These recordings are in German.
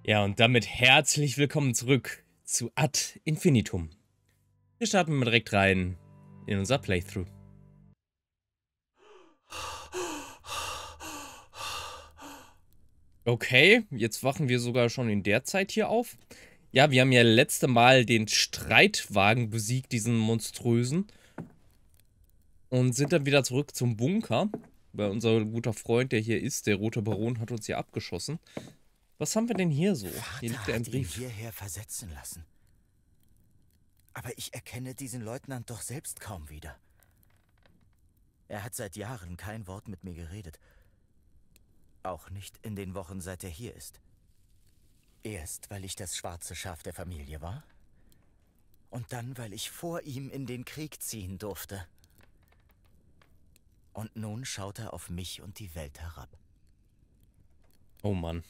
Ja, und damit herzlich willkommen zurück zu Ad Infinitum. Wir starten mal direkt rein in unser Playthrough. Okay, jetzt wachen wir sogar schon in der Zeit hier auf. Ja, wir haben ja letzte Mal den Streitwagen besiegt, diesen monströsen. Und sind dann wieder zurück zum Bunker. Weil unser guter Freund, der hier ist, der Rote Baron, hat uns hier abgeschossen. Was haben wir denn hier so? Hier liegt Vater ja ein hat ihn Brief. hierher versetzen lassen. Aber ich erkenne diesen Leutnant doch selbst kaum wieder. Er hat seit Jahren kein Wort mit mir geredet. Auch nicht in den Wochen, seit er hier ist. Erst, weil ich das schwarze Schaf der Familie war. Und dann, weil ich vor ihm in den Krieg ziehen durfte. Und nun schaut er auf mich und die Welt herab. Oh Mann.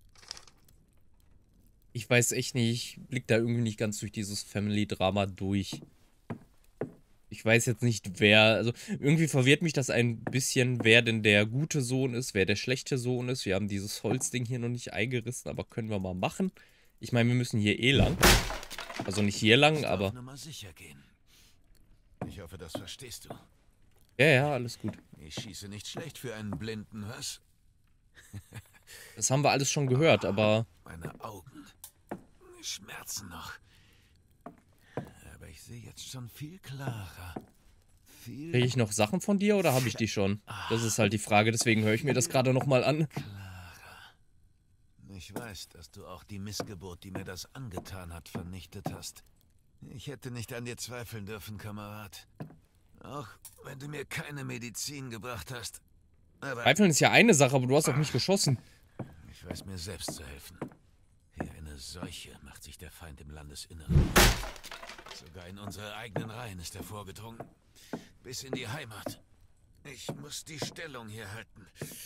Ich weiß echt nicht, ich blick da irgendwie nicht ganz durch dieses Family-Drama durch. Ich weiß jetzt nicht, wer, also irgendwie verwirrt mich das ein bisschen, wer denn der gute Sohn ist, wer der schlechte Sohn ist. Wir haben dieses Holzding hier noch nicht eingerissen, aber können wir mal machen. Ich meine, wir müssen hier eh lang. Also nicht hier lang, aber... Nummer sicher gehen. Ich hoffe, das verstehst du. Ja, ja, alles gut. Ich schieße nicht schlecht für einen Blinden, was? Das haben wir alles schon gehört, aber... Meine Augen schmerzen noch. Aber ich sehe jetzt schon viel klarer. Viel Kriege ich noch Sachen von dir oder habe ich die schon? Das ist halt die Frage, deswegen höre ich mir das gerade nochmal an. klarer. Ich weiß, dass du auch die Missgeburt, die mir das angetan hat, vernichtet hast. Ich hätte nicht an dir zweifeln dürfen, Kamerad. Auch wenn du mir keine Medizin gebracht hast. Aber Zweifeln ist ja eine Sache, aber du hast auf mich geschossen. ich weiß mir selbst zu helfen. Wie eine Seuche macht sich der Feind im Landesinneren. Sogar in unsere eigenen Reihen ist er vorgedrungen. Bis in die Heimat. Ich muss die Stellung hier halten.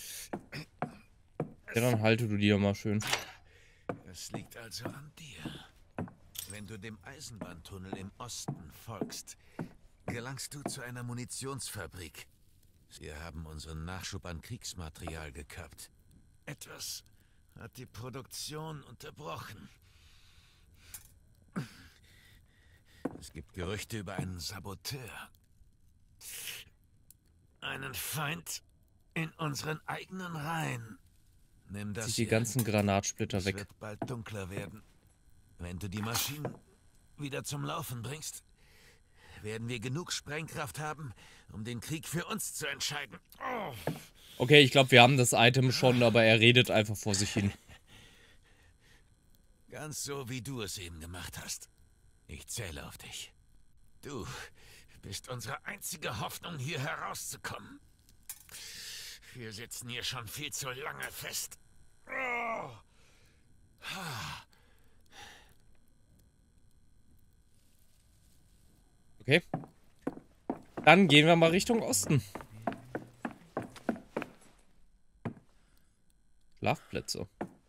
Ja, dann halte du dir mal schön. Es liegt also an dir. Wenn du dem Eisenbahntunnel im Osten folgst, gelangst du zu einer Munitionsfabrik. Sie haben unseren Nachschub an Kriegsmaterial gekappt. Etwas hat die Produktion unterbrochen. Es gibt Gerüchte über einen Saboteur. Einen Feind in unseren eigenen Reihen. Nimm das Zieh die hier. ganzen Granatsplitter Es weg. wird bald dunkler werden. Wenn du die Maschinen wieder zum Laufen bringst, werden wir genug Sprengkraft haben, um den Krieg für uns zu entscheiden. Oh. Okay, ich glaube, wir haben das Item schon, aber er redet einfach vor sich hin. Ganz so, wie du es eben gemacht hast. Ich zähle auf dich. Du bist unsere einzige Hoffnung, hier herauszukommen. Wir sitzen hier schon viel zu lange fest. Oh. Okay. Dann gehen wir mal Richtung Osten. Schlafplätze.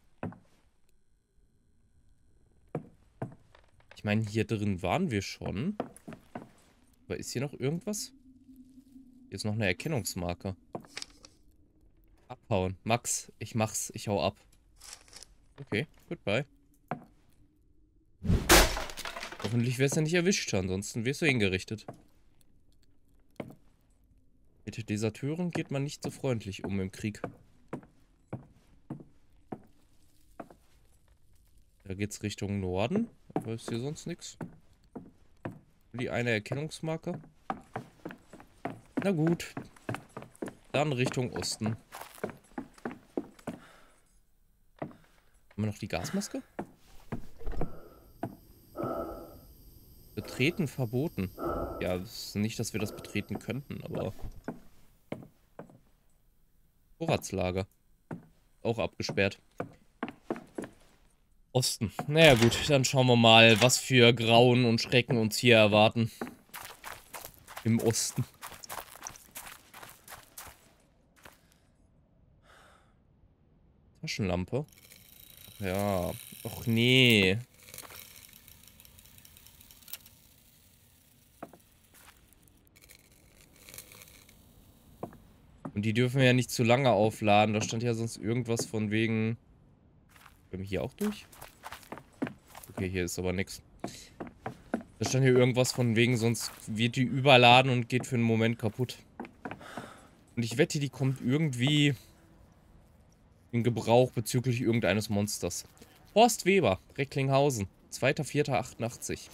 Ich meine, hier drin waren wir schon. Aber ist hier noch irgendwas? Hier ist noch eine Erkennungsmarke. Abhauen. Max, ich mach's. Ich hau ab. Okay, goodbye. Hoffentlich wirst du nicht erwischt, ansonsten wirst du hingerichtet. Mit Deserteuren geht man nicht so freundlich um im Krieg. Da geht's Richtung Norden. Aber ist hier sonst nichts? Die eine Erkennungsmarke. Na gut. Dann Richtung Osten. Haben wir noch die Gasmaske? Betreten verboten. Ja, das ist nicht, dass wir das betreten könnten, aber... Vorratslager. Auch abgesperrt. Osten. Naja gut, dann schauen wir mal, was für Grauen und Schrecken uns hier erwarten. Im Osten. Taschenlampe. Ja. Och nee. Und die dürfen wir ja nicht zu lange aufladen. Da stand ja sonst irgendwas von wegen... Können wir hier auch durch? Okay, hier ist aber nichts. Da stand hier irgendwas von wegen, sonst wird die überladen und geht für einen Moment kaputt. Und ich wette, die kommt irgendwie in Gebrauch bezüglich irgendeines Monsters. Horst Weber, Recklinghausen, 2.4.88.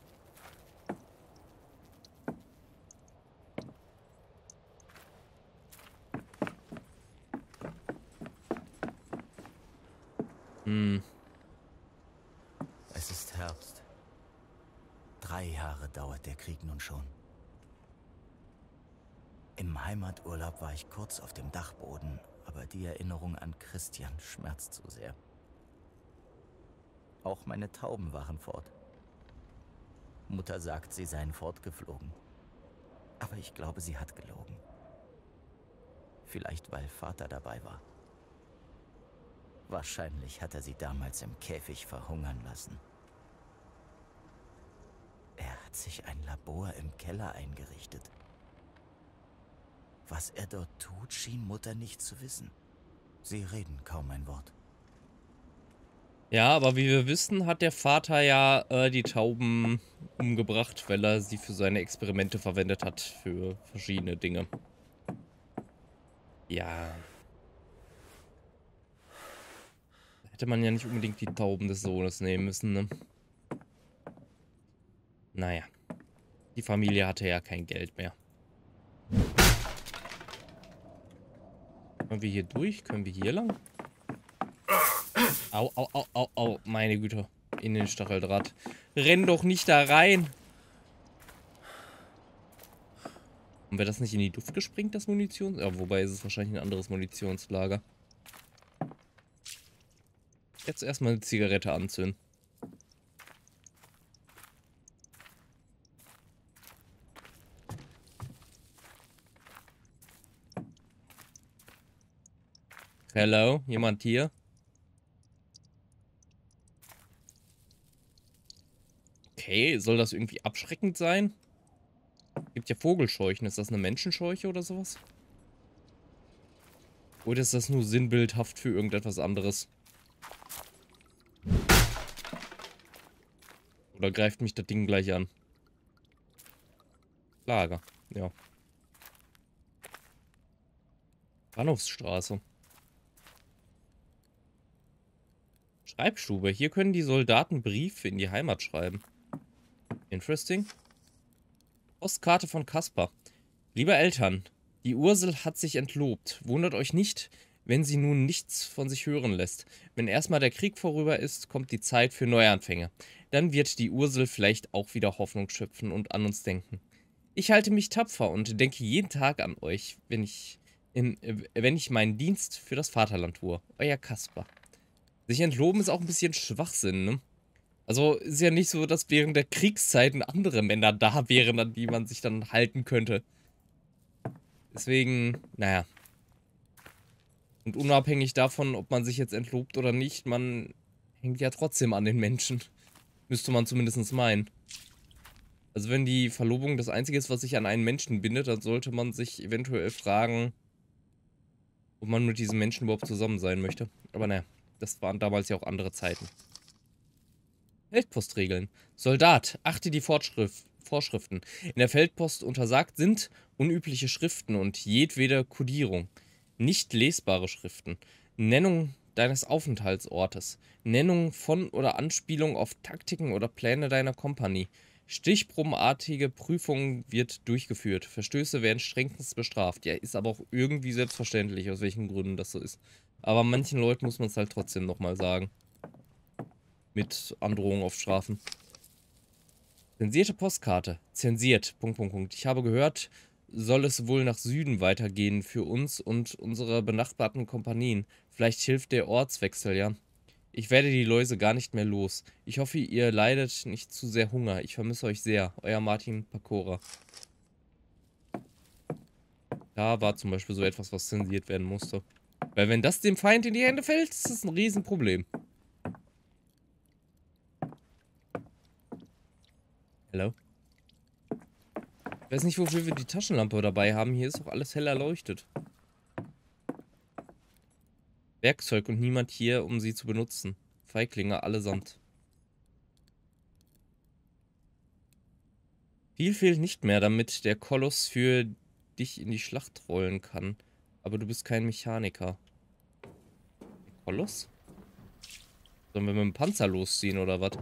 Es ist Herbst. 3 Jahre dauert der Krieg nun schon. Im Heimaturlaub war ich kurz auf dem Dachboden, aber die Erinnerung an Christian schmerzt so sehr. Auch meine Tauben waren fort. Mutter sagt, sie seien fortgeflogen. Aber ich glaube, sie hat gelogen. Vielleicht, weil Vater dabei war. Wahrscheinlich hat er sie damals im Käfig verhungern lassen. Er hat sich ein Labor im Keller eingerichtet. Was er dort tut, schien Mutter nicht zu wissen. Sie reden kaum ein Wort. Ja, aber wie wir wissen, hat der Vater ja die Tauben umgebracht, weil er sie für seine Experimente verwendet hat, für verschiedene Dinge. Ja. Da hätte man ja nicht unbedingt die Tauben des Sohnes nehmen müssen, ne? Naja. Die Familie hatte ja kein Geld mehr. Können wir hier durch? Können wir hier lang? Au, au, au, au, au. Meine Güte. In den Stacheldraht. Renn doch nicht da rein. Haben wir das nicht in die Luft gesprengt, das Munition? Ja, wobei ist es wahrscheinlich ein anderes Munitionslager. Jetzt erstmal eine Zigarette anzünden. Hello, jemand hier? Okay, soll das irgendwie abschreckend sein? Gibt ja Vogelscheuchen. Ist das eine Menschenscheuche oder sowas? Oder ist das nur sinnbildhaft für irgendetwas anderes? Oder greift mich das Ding gleich an? Lager, ja. Bahnhofsstraße. Schreibstube. Hier können die Soldaten Briefe in die Heimat schreiben. Interesting. Postkarte von Kaspar. Liebe Eltern, die Ursel hat sich entlobt. Wundert euch nicht, wenn sie nun nichts von sich hören lässt. Wenn erstmal der Krieg vorüber ist, kommt die Zeit für Neuanfänge. Dann wird die Ursel vielleicht auch wieder Hoffnung schöpfen und an uns denken. Ich halte mich tapfer und denke jeden Tag an euch, wenn ich meinen Dienst für das Vaterland tue. Euer Kaspar. Sich entloben ist auch ein bisschen Schwachsinn, ne? Also ist ja nicht so, dass während der Kriegszeiten andere Männer da wären, an die man sich dann halten könnte. Deswegen, naja. Und unabhängig davon, ob man sich jetzt entlobt oder nicht, man hängt ja trotzdem an den Menschen. Müsste man zumindest meinen. Also wenn die Verlobung das Einzige ist, was sich an einen Menschen bindet, dann sollte man sich eventuell fragen, ob man mit diesem Menschen überhaupt zusammen sein möchte. Aber naja, das waren damals ja auch andere Zeiten. Feldpostregeln. Soldat, achte die Vorschriften. In der Feldpost untersagt sind unübliche Schriften und jedwede Kodierung. Nicht lesbare Schriften. Nennung deines Aufenthaltsortes. Nennung von oder Anspielung auf Taktiken oder Pläne deiner Kompanie. Stichprobenartige Prüfung wird durchgeführt. Verstöße werden strengstens bestraft. Ja, ist aber auch irgendwie selbstverständlich, aus welchen Gründen das so ist. Aber manchen Leuten muss man es halt trotzdem nochmal sagen. Mit Androhung auf Strafen. Zensierte Postkarte. Zensiert. ... Ich habe gehört, soll es wohl nach Süden weitergehen für uns und unsere benachbarten Kompanien. Vielleicht hilft der Ortswechsel, ja. Ich werde die Läuse gar nicht mehr los. Ich hoffe, ihr leidet nicht zu sehr Hunger. Ich vermisse euch sehr. Euer Martin Pacora. Da war zum Beispiel so etwas, was zensiert werden musste. Weil wenn das dem Feind in die Hände fällt, ist das ein Riesenproblem. Hallo? Ich weiß nicht, wofür wir die Taschenlampe dabei haben. Hier ist auch alles hell erleuchtet. Werkzeug und niemand hier, um sie zu benutzen. Feiglinge allesamt. Viel fehlt nicht mehr, damit der Koloss für dich in die Schlacht rollen kann. Aber du bist kein Mechaniker. Der Koloss? Sollen wir mit dem Panzer losziehen oder was?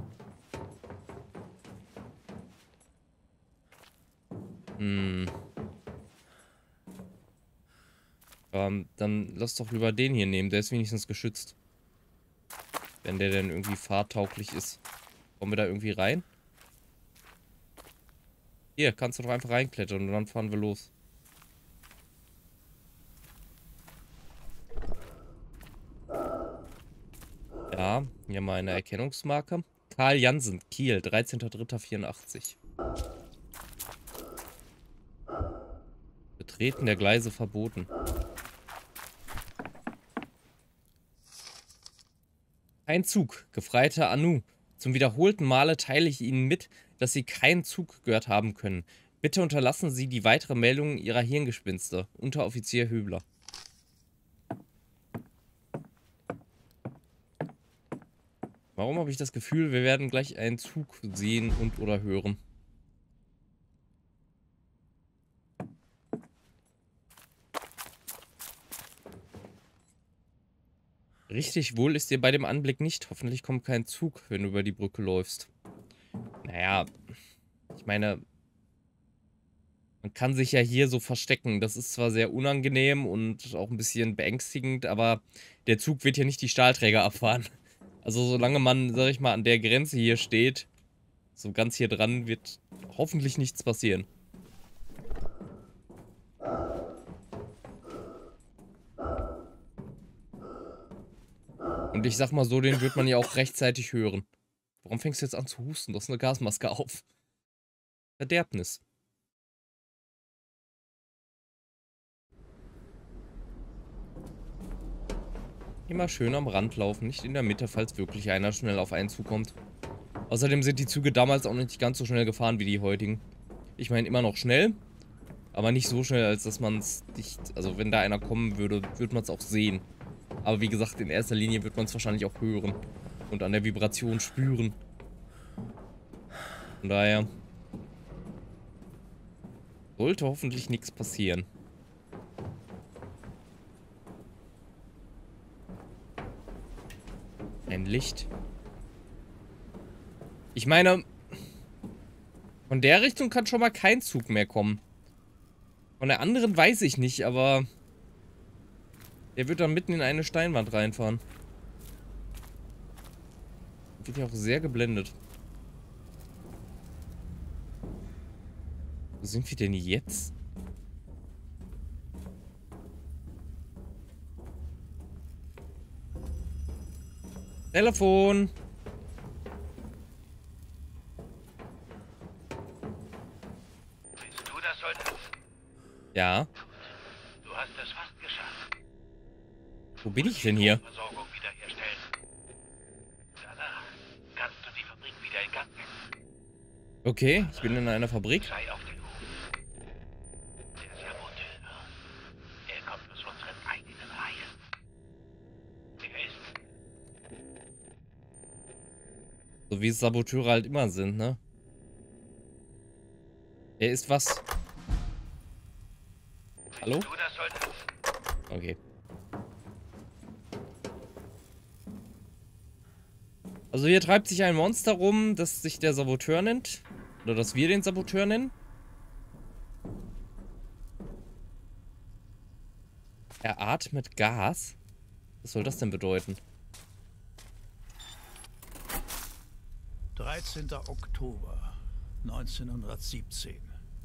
Dann lass doch lieber den hier nehmen. Der ist wenigstens geschützt. Wenn der denn irgendwie fahrtauglich ist. Kommen wir da irgendwie rein? Hier, kannst du doch einfach reinklettern und dann fahren wir los. Ja, hier mal eine Erkennungsmarke. Karl Jansen, Kiel, 13.03.84. Betreten der Gleise verboten. Kein Zug, Gefreiter Anu. Zum wiederholten Male teile ich Ihnen mit, dass Sie keinen Zug gehört haben können. Bitte unterlassen Sie die weitere Meldung Ihrer Hirngespinste. Unteroffizier Höbler. Warum habe ich das Gefühl, wir werden gleich einen Zug sehen und oder hören? Richtig wohl ist dir bei dem Anblick nicht. Hoffentlich kommt kein Zug, wenn du über die Brücke läufst. Naja, ich meine, man kann sich ja hier so verstecken. Das ist zwar sehr unangenehm und auch ein bisschen beängstigend, aber der Zug wird hier nicht die Stahlträger abfahren. Also solange man, sag ich mal, an der Grenze hier steht, so ganz hier dran, wird hoffentlich nichts passieren. Und ich sag mal so, den wird man ja auch rechtzeitig hören. Warum fängst du jetzt an zu husten? Du hast eine Gasmaske auf. Verderbnis. Immer schön am Rand laufen, nicht in der Mitte, falls wirklich einer schnell auf einen zukommt. Außerdem sind die Züge damals auch nicht ganz so schnell gefahren wie die heutigen. Ich meine, immer noch schnell, aber nicht so schnell, als dass man es nicht... Also wenn da einer kommen würde, würde man es auch sehen. Aber wie gesagt, in erster Linie wird man es wahrscheinlich auch hören. Und an der Vibration spüren. Von daher... sollte hoffentlich nichts passieren. Ein Licht. Ich meine... von der Richtung kann schon mal kein Zug mehr kommen. Von der anderen weiß ich nicht, aber... der wird dann mitten in eine Steinwand reinfahren. Wird ja auch sehr geblendet. Wo sind wir denn jetzt? Telefon! Bist du das, Soldat? Ja. Du hast es fast geschafft. Wo bin ich denn hier? Versorgung wiederherstellen. Danach kannst du die Fabrik wieder in Gang setzen. Okay, ich bin in einer Fabrik. Sei auf den Hut. Der Saboteur. Er kommt aus unseren eigenen Reihen. Er ist... So wie es Saboteure halt immer sind, ne? Er ist was? Hallo? Du das, Soldat? Okay. Also hier treibt sich ein Monster rum, das sich der Saboteur nennt. Oder dass wir den Saboteur nennen. Er atmet Gas. Was soll das denn bedeuten? 13. Oktober 1917.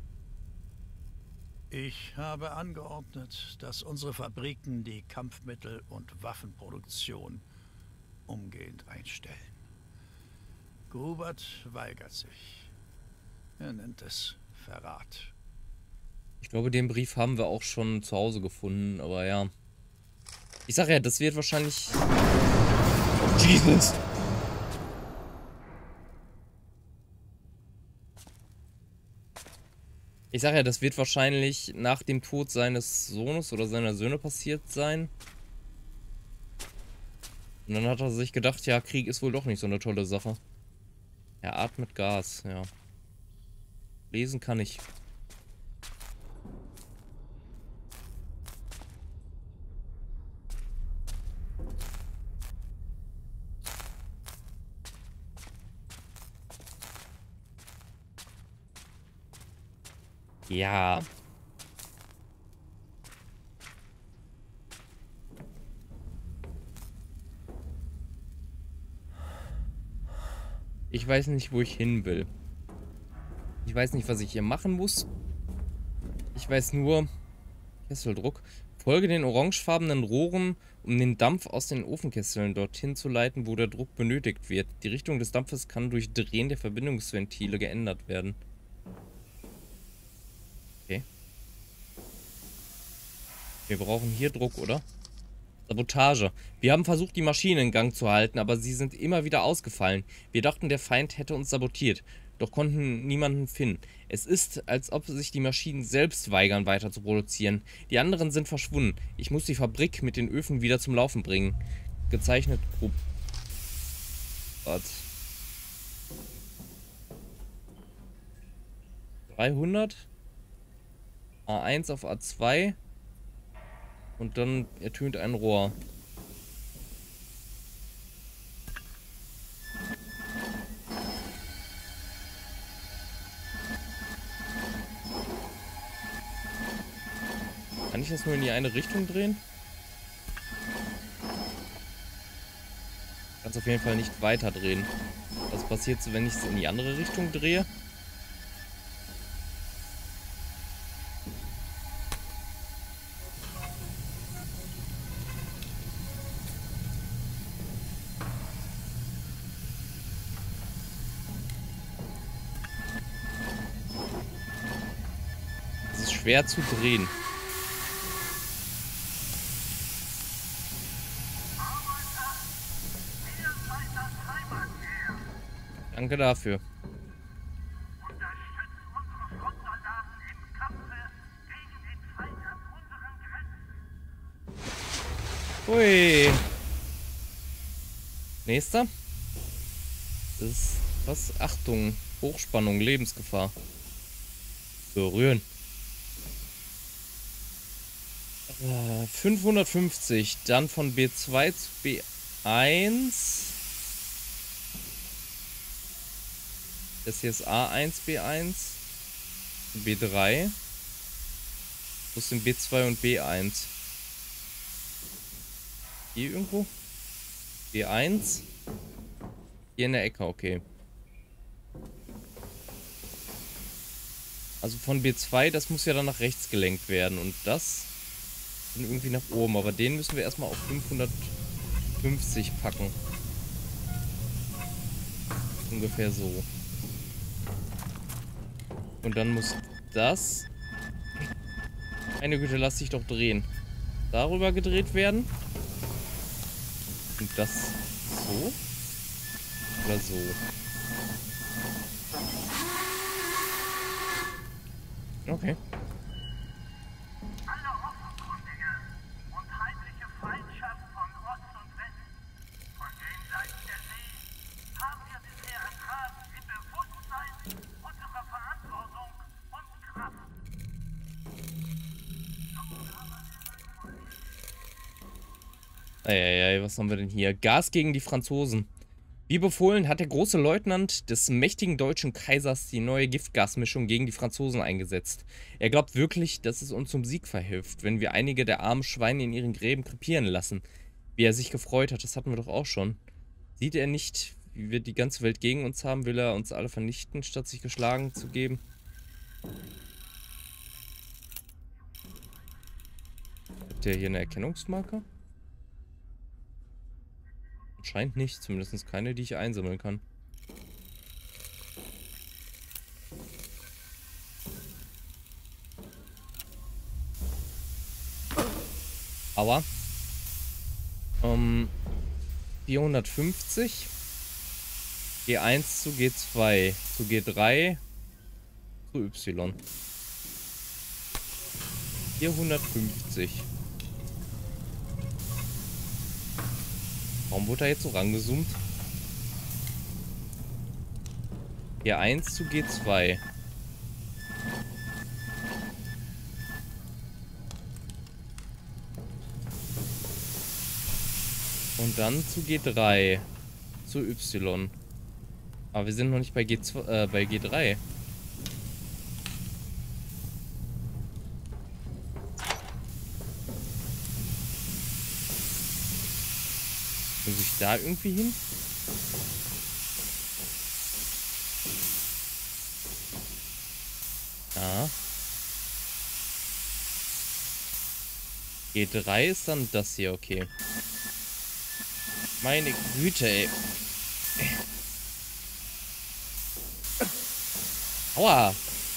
Ich habe angeordnet, dass unsere Fabriken die Kampfmittel- und Waffenproduktion umgehend einstellen. Grubert weigert sich. Er nennt es Verrat. Ich glaube, den Brief haben wir auch schon zu Hause gefunden, aber ja. Ich sag ja, das wird wahrscheinlich... Jesus! Ich sag ja, das wird wahrscheinlich nach dem Tod seines Sohnes oder seiner Söhne passiert sein. Und dann hat er sich gedacht, ja, Krieg ist wohl doch nicht so eine tolle Sache. Er atmet Gas, ja. Lesen kann ich. Ja. Ich weiß nicht, wo ich hin will. Ich weiß nicht, was ich hier machen muss. Ich weiß nur, Kesseldruck. Folge den orangefarbenen Rohren, um den Dampf aus den Ofenkesseln dorthin zu leiten, wo der Druck benötigt wird. Die Richtung des Dampfes kann durch Drehen der Verbindungsventile geändert werden. Okay. Wir brauchen hier Druck, oder? Sabotage. Wir haben versucht, die Maschinen in Gang zu halten, aber sie sind immer wieder ausgefallen. Wir dachten, der Feind hätte uns sabotiert, doch konnten niemanden finden. Es ist, als ob sich die Maschinen selbst weigern, weiter zu produzieren. Die anderen sind verschwunden. Ich muss die Fabrik mit den Öfen wieder zum Laufen bringen. Gezeichnet grob. Was? 300. A1 auf A2. Und dann ertönt ein Rohr. Kann ich das nur in die eine Richtung drehen? Kann es auf jeden Fall nicht weiter drehen. Was passiert, wenn ich es in die andere Richtung drehe? Es ist schwer zu drehen. Danke dafür. Unterstützt unsere Frontsoldaten im Kampfe gegen den Feind an unseren Grenzen. Hui. Nächster. Das ist was? Achtung. Hochspannung, Lebensgefahr. Berühren. 550. Dann von B2 zu B1. Das hier ist A1, B1, B3. Wo sind B2 und B1? Hier irgendwo? B1. Hier in der Ecke, okay. Also von B2, das muss ja dann nach rechts gelenkt werden. Und das dann irgendwie nach oben. Aber den müssen wir erstmal auf 550 packen. Ungefähr so. Und dann muss das... Meine Güte, lass dich doch drehen. Darüber gedreht werden. Und das so. Oder so. Okay. Alle offenkundige und heimliche Feindschaft von Ost und West, von den Seiten der See, haben wir bisher ertragen im Bewusstsein unserer Verantwortung und Kraft. Eieiei, was haben wir denn hier? Gas gegen die Franzosen. Wie befohlen hat der große Leutnant des mächtigen deutschen Kaisers die neue Giftgasmischung gegen die Franzosen eingesetzt. Er glaubt wirklich, dass es uns zum Sieg verhilft, wenn wir einige der armen Schweine in ihren Gräben krepieren lassen. Wie er sich gefreut hat, das hatten wir doch auch schon. Sieht er nicht, wie wir die ganze Welt gegen uns haben, will er uns alle vernichten, statt sich geschlagen zu geben? Hat der hier eine Erkennungsmarke? Scheint nicht, zumindest keine, die ich einsammeln kann. Aber 450 G1 zu G2 zu G3 zu Y. 450. Warum wurde da jetzt so rangezoomt? G1 zu G2. Und dann zu G3. Zu Y. Aber wir sind noch nicht bei G2, bei G3. Muss ich da irgendwie hin? Ja. G3 ist dann das hier, okay. Meine Güte, ey. Aua.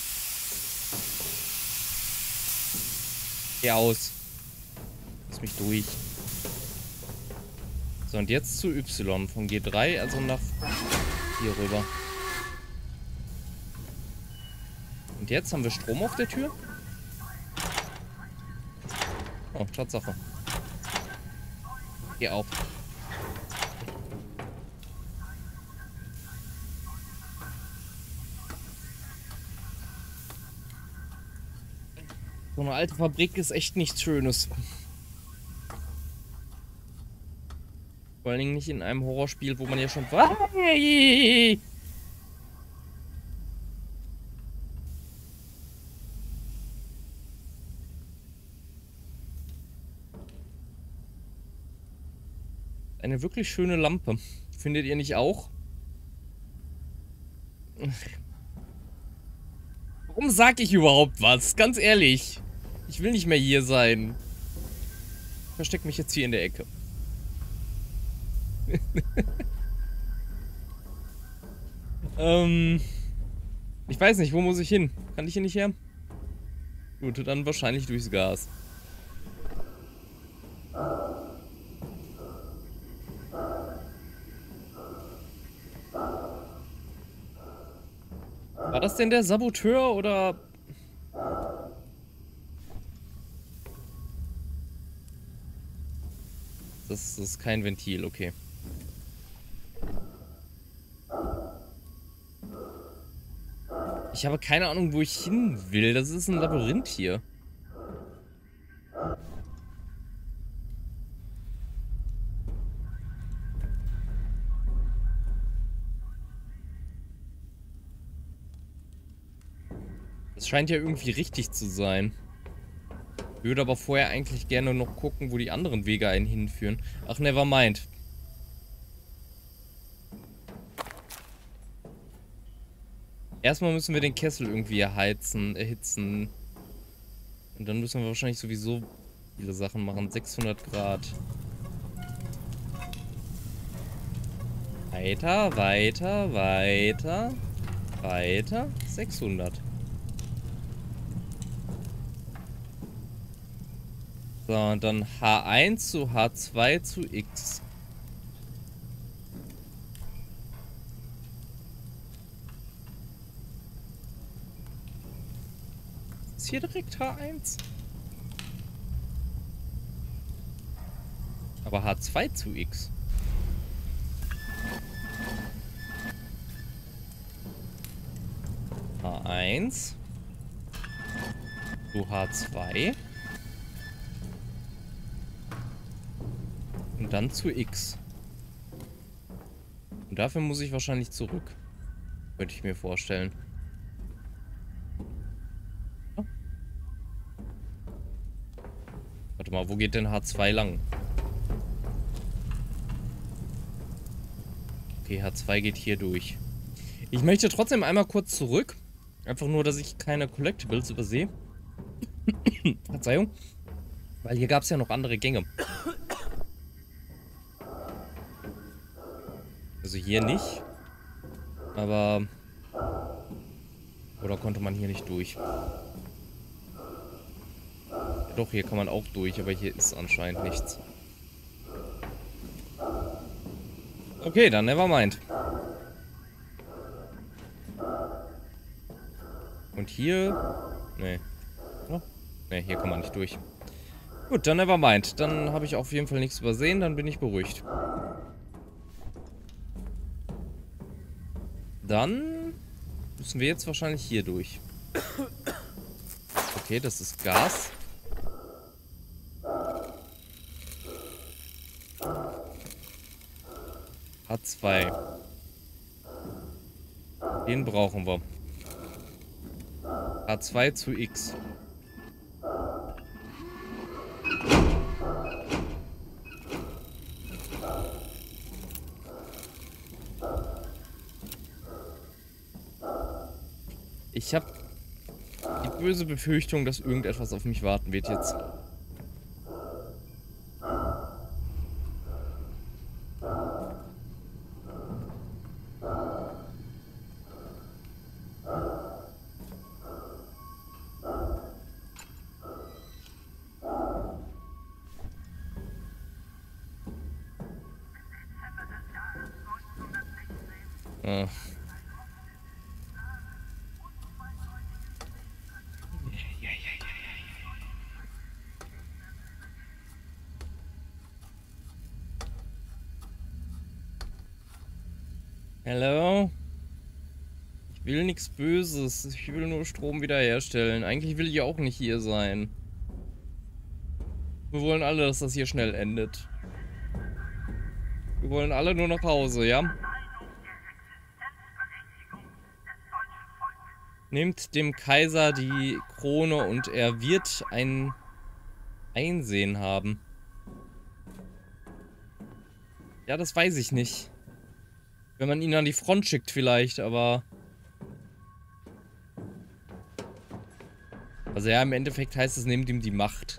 Geh aus. Lass mich durch. So, und jetzt zu Y. Von G3, also nach hier rüber. Und jetzt haben wir Strom auf der Tür. Oh, Tatsache. Geh auf. So eine alte Fabrik ist echt nichts Schönes. Vor allen Dingen nicht in einem Horrorspiel, wo man ja schon... Eine wirklich schöne Lampe. Findet ihr nicht auch? Warum sag ich überhaupt was? Ganz ehrlich. Ich will nicht mehr hier sein. Ich versteck mich jetzt hier in der Ecke. Ich weiß nicht, wo muss ich hin? Kann ich hier nicht her? Gut, dann wahrscheinlich durchs Gas. War das denn der Saboteur oder... Das ist kein Ventil, okay. Ich habe keine Ahnung, wo ich hin will. Das ist ein Labyrinth hier. Das scheint ja irgendwie richtig zu sein. Ich würde aber vorher eigentlich gerne noch gucken, wo die anderen Wege einen hinführen. Ach, never mind. Erstmal müssen wir den Kessel irgendwie erhitzen. Und dann müssen wir wahrscheinlich sowieso viele Sachen machen. 600 Grad. Weiter, weiter, weiter. Weiter. 600. So, und dann H1 zu H2 zu X. Ist hier direkt H1? Aber H2 zu X. H1 zu H2. Und dann zu X. Und dafür muss ich wahrscheinlich zurück. Könnte ich mir vorstellen. Ja. Warte mal, wo geht denn H2 lang? Okay, H2 geht hier durch. Ich möchte trotzdem einmal kurz zurück. Einfach nur, dass ich keine Collectibles übersehe. Verzeihung. Weil hier gab es ja noch andere Gänge. Also hier nicht. Aber... Oder konnte man hier nicht durch? Ja, doch, hier kann man auch durch, aber hier ist anscheinend nichts. Okay, dann never mind. Und hier... Nee. Oh, nee, hier kann man nicht durch. Gut, dann never mind. Dann habe ich auf jeden Fall nichts übersehen, dann bin ich beruhigt. Dann müssen wir jetzt wahrscheinlich hier durch. Okay, das ist Gas. H2. Den brauchen wir. H2 zu X. Ich habe die böse Befürchtung, dass irgendetwas auf mich warten wird jetzt. Ah. Hello? Ich will nichts Böses. Ich will nur Strom wiederherstellen. Eigentlich will ich auch nicht hier sein. Wir wollen alle, dass das hier schnell endet. Wir wollen alle nur nach Hause, ja? Nehmt dem Kaiser die Krone und er wird ein Einsehen haben. Ja, das weiß ich nicht. Wenn man ihn an die Front schickt vielleicht, aber... Also ja, im Endeffekt heißt es, nehmt ihm die Macht.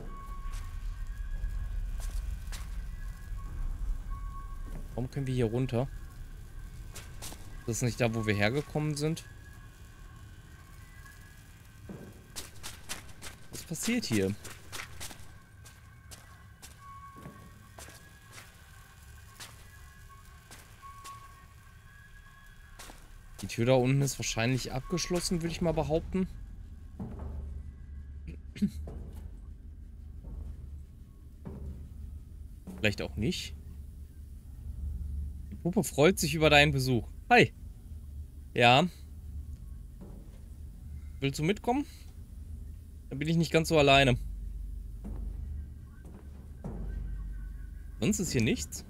Warum können wir hier runter? Das ist nicht da, wo wir hergekommen sind. Was passiert hier? Die Tür da unten ist wahrscheinlich abgeschlossen, würde ich mal behaupten. Vielleicht auch nicht. Die Puppe freut sich über deinen Besuch. Hi. Ja. Willst du mitkommen? Dann bin ich nicht ganz so alleine. Sonst ist hier nichts.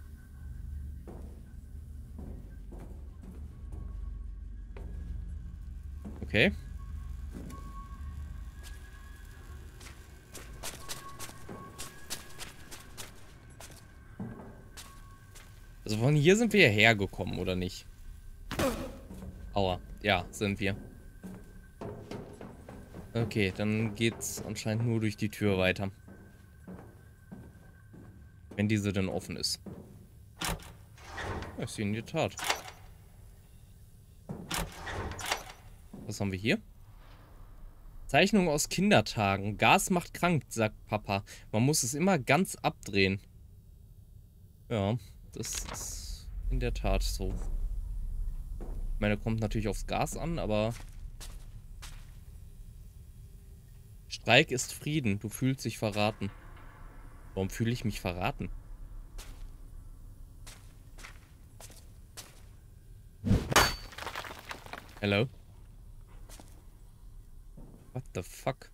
Okay. Also von hier sind wir hierher gekommen, oder nicht? Aua. Ja, sind wir. Okay, dann geht's anscheinend nur durch die Tür weiter. Wenn diese denn offen ist. Ja, ist sie in der Tat. Was haben wir hier? Zeichnung aus Kindertagen. Gas macht krank, sagt Papa. Man muss es immer ganz abdrehen. Ja, das ist in der Tat so. Ich meine, kommt natürlich aufs Gas an, aber... Streik ist Frieden. Du fühlst dich verraten. Warum fühle ich mich verraten? Hello? What the fuck?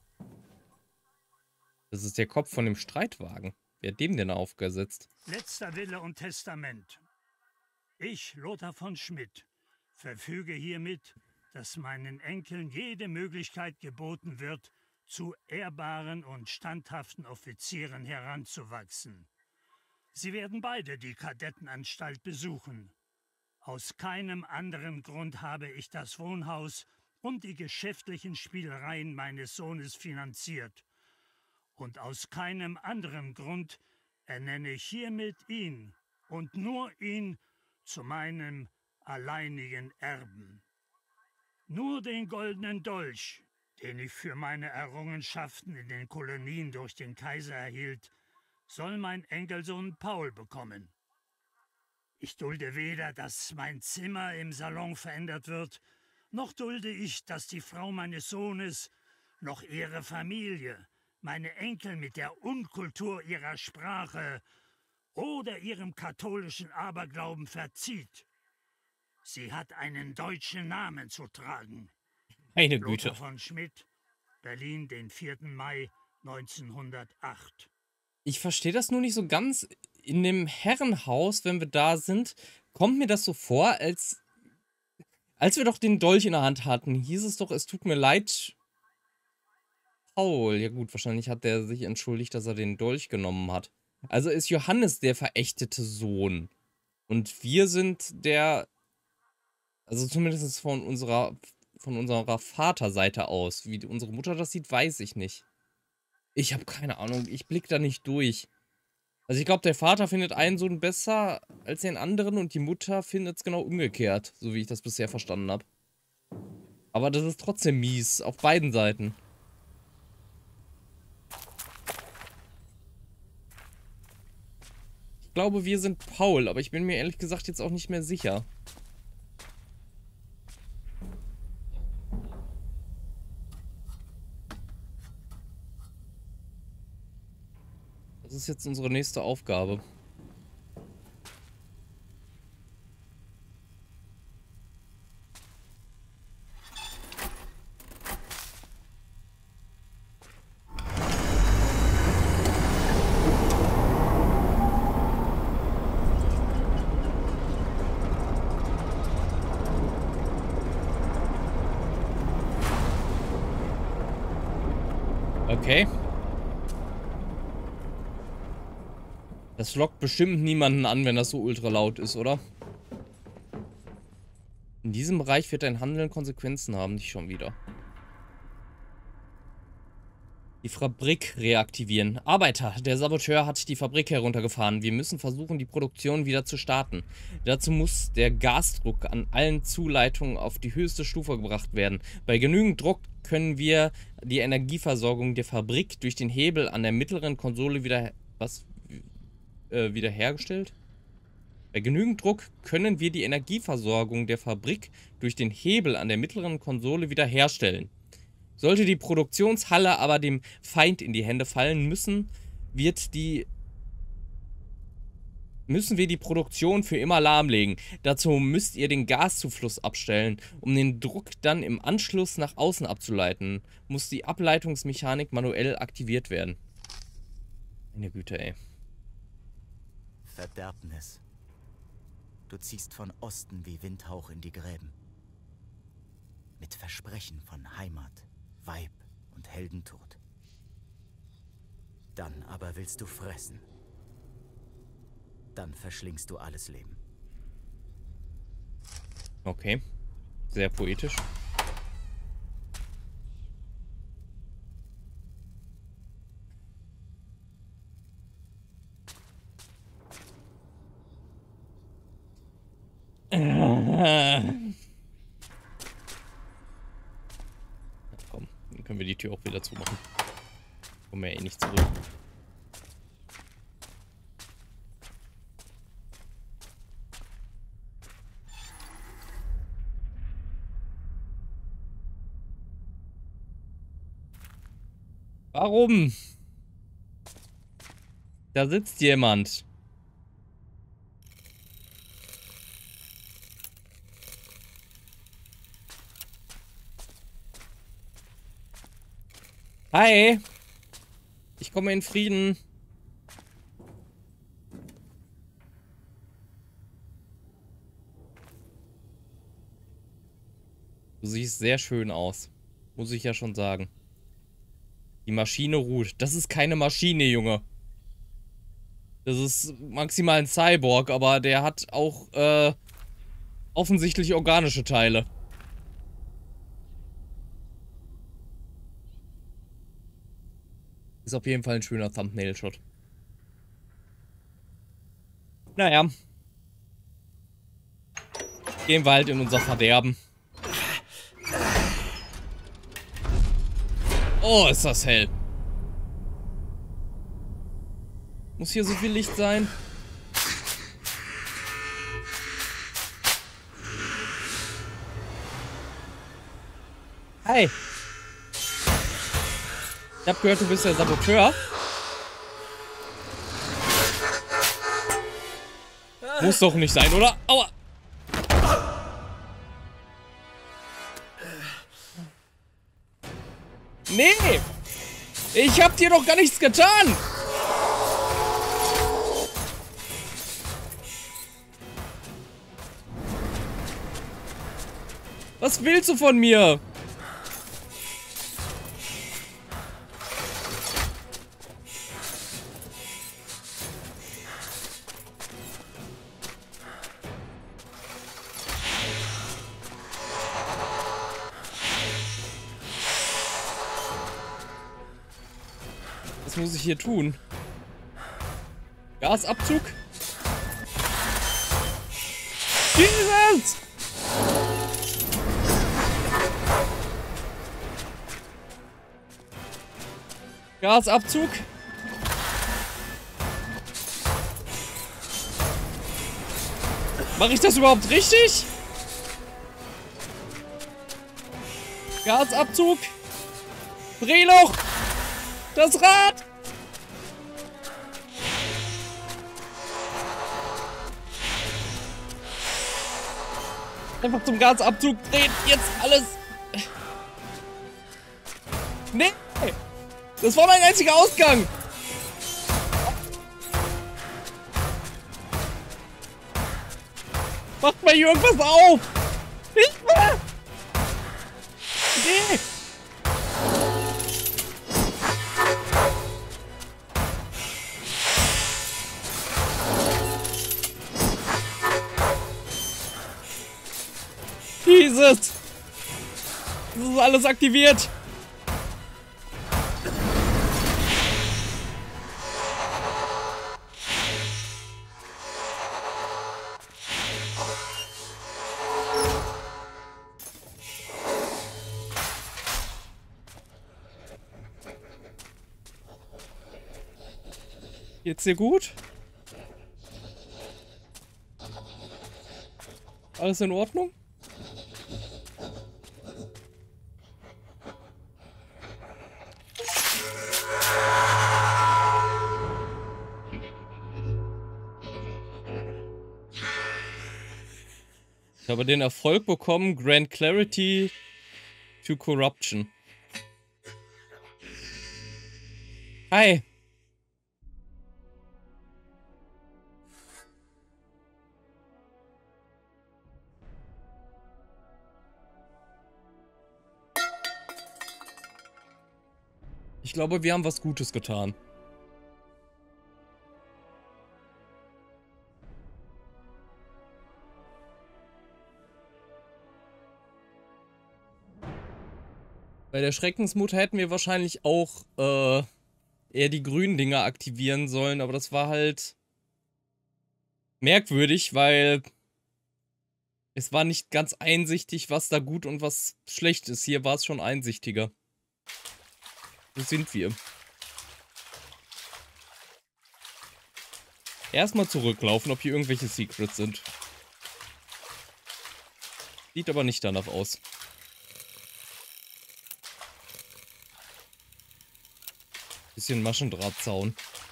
Das ist der Kopf von dem Streitwagen. Wer hat dem denn aufgesetzt? Letzter Wille und Testament. Ich, Lothar von Schmidt, verfüge hiermit, dass meinen Enkeln jede Möglichkeit geboten wird, zu ehrbaren und standhaften Offizieren heranzuwachsen. Sie werden beide die Kadettenanstalt besuchen. Aus keinem anderen Grund habe ich das Wohnhaus und die geschäftlichen Spielereien meines Sohnes finanziert. Und aus keinem anderen Grund ernenne ich hiermit ihn und nur ihn zu meinem alleinigen Erben. Nur den goldenen Dolch, den ich für meine Errungenschaften in den Kolonien durch den Kaiser erhielt, soll mein Enkelsohn Paul bekommen. Ich dulde weder, dass mein Zimmer im Salon verändert wird, noch dulde ich, dass die Frau meines Sohnes, noch ihre Familie, meine Enkel mit der Unkultur ihrer Sprache oder ihrem katholischen Aberglauben verzieht. Sie hat einen deutschen Namen zu tragen. Meine Güte. Lothar von Schmidt, Berlin, den 4. Mai 1908. Ich verstehe das nur nicht so ganz. In dem Herrenhaus, wenn wir da sind, kommt mir das so vor, als wir doch den Dolch in der Hand hatten. Hieß es doch, es tut mir leid, Paul. Ja gut, wahrscheinlich hat der sich entschuldigt, dass er den Dolch genommen hat. Also ist Johannes der verächtete Sohn. Und wir sind der, also zumindest von unserer Vaterseite aus. Wie unsere Mutter das sieht, weiß ich nicht. Ich habe keine Ahnung, ich blicke da nicht durch. Also ich glaube, der Vater findet einen Sohn besser als den anderen und die Mutter findet es genau umgekehrt, so wie ich das bisher verstanden habe. Aber das ist trotzdem mies, auf beiden Seiten. Ich glaube, wir sind Paul, aber ich bin mir ehrlich gesagt jetzt auch nicht mehr sicher. Das ist jetzt unsere nächste Aufgabe. Okay. Das lockt bestimmt niemanden an, wenn das so ultra laut ist, oder? In diesem Bereich wird dein Handeln Konsequenzen haben, nicht schon wieder. Die Fabrik reaktivieren. Arbeiter, der Saboteur hat die Fabrik heruntergefahren. Wir müssen versuchen, die Produktion wieder zu starten. Dazu muss der Gasdruck an allen Zuleitungen auf die höchste Stufe gebracht werden. Bei genügend Druck können wir die Energieversorgung der Fabrik durch den Hebel an der mittleren Konsole wiederhergestellt? Bei genügend Druck können wir die Energieversorgung der Fabrik durch den Hebel an der mittleren Konsole wiederherstellen. Sollte die Produktionshalle aber dem Feind in die Hände fallen, müssen wir die Produktion für immer lahmlegen. Dazu müsst ihr den Gaszufluss abstellen. Um den Druck dann im Anschluss nach außen abzuleiten, muss die Ableitungsmechanik manuell aktiviert werden. Meine Güte, ey. Verderbnis. Du ziehst von Osten wie Windhauch in die Gräben. Mit Versprechen von Heimat, Weib und Heldentod. Dann aber willst du fressen. Dann verschlingst du alles Leben. Okay. Sehr poetisch. Komm, dann können wir die Tür auch wieder zumachen. Kommen wir ja eh nicht zurück. Warum? Da sitzt jemand. Hi. Ich komme in Frieden. Du siehst sehr schön aus. Muss ich ja schon sagen. Die Maschine ruht. Das ist keine Maschine, Junge. Das ist maximal ein Cyborg, aber der hat auch offensichtlich organische Teile. Ist auf jeden Fall ein schöner Thumbnail-Shot. Naja. Gehen wir halt in unser Verderben. Oh, ist das hell. Muss hier so viel Licht sein? Hi. Ich hab gehört, du bist der Saboteur. Muss doch nicht sein, oder? Aua! Nee! Ich hab dir doch gar nichts getan! Was willst du von mir? Was muss ich hier tun? Gasabzug? Jesus! Gasabzug? Mache ich das überhaupt richtig? Gasabzug? Drehloch! Das Rad! Einfach zum Gasabzug drehen. Jetzt alles. Nee! Das war mein einziger Ausgang! Macht mal hier irgendwas auf! Hilfe! Nee! Jesus! Das ist alles aktiviert! Geht's dir gut? Alles in Ordnung? Ich habe den Erfolg bekommen, Grant Clarity to Corruption. Hi. Ich glaube, wir haben was Gutes getan. Bei der Schreckensmutter hätten wir wahrscheinlich auch eher die grünen Dinger aktivieren sollen, aber das war halt merkwürdig, weil es war nicht ganz einsichtig, was da gut und was schlecht ist. Hier war es schon einsichtiger. Wo sind wir? Erstmal zurücklaufen, ob hier irgendwelche Secrets sind. Sieht aber nicht danach aus. Bisschen Maschendrahtzaun.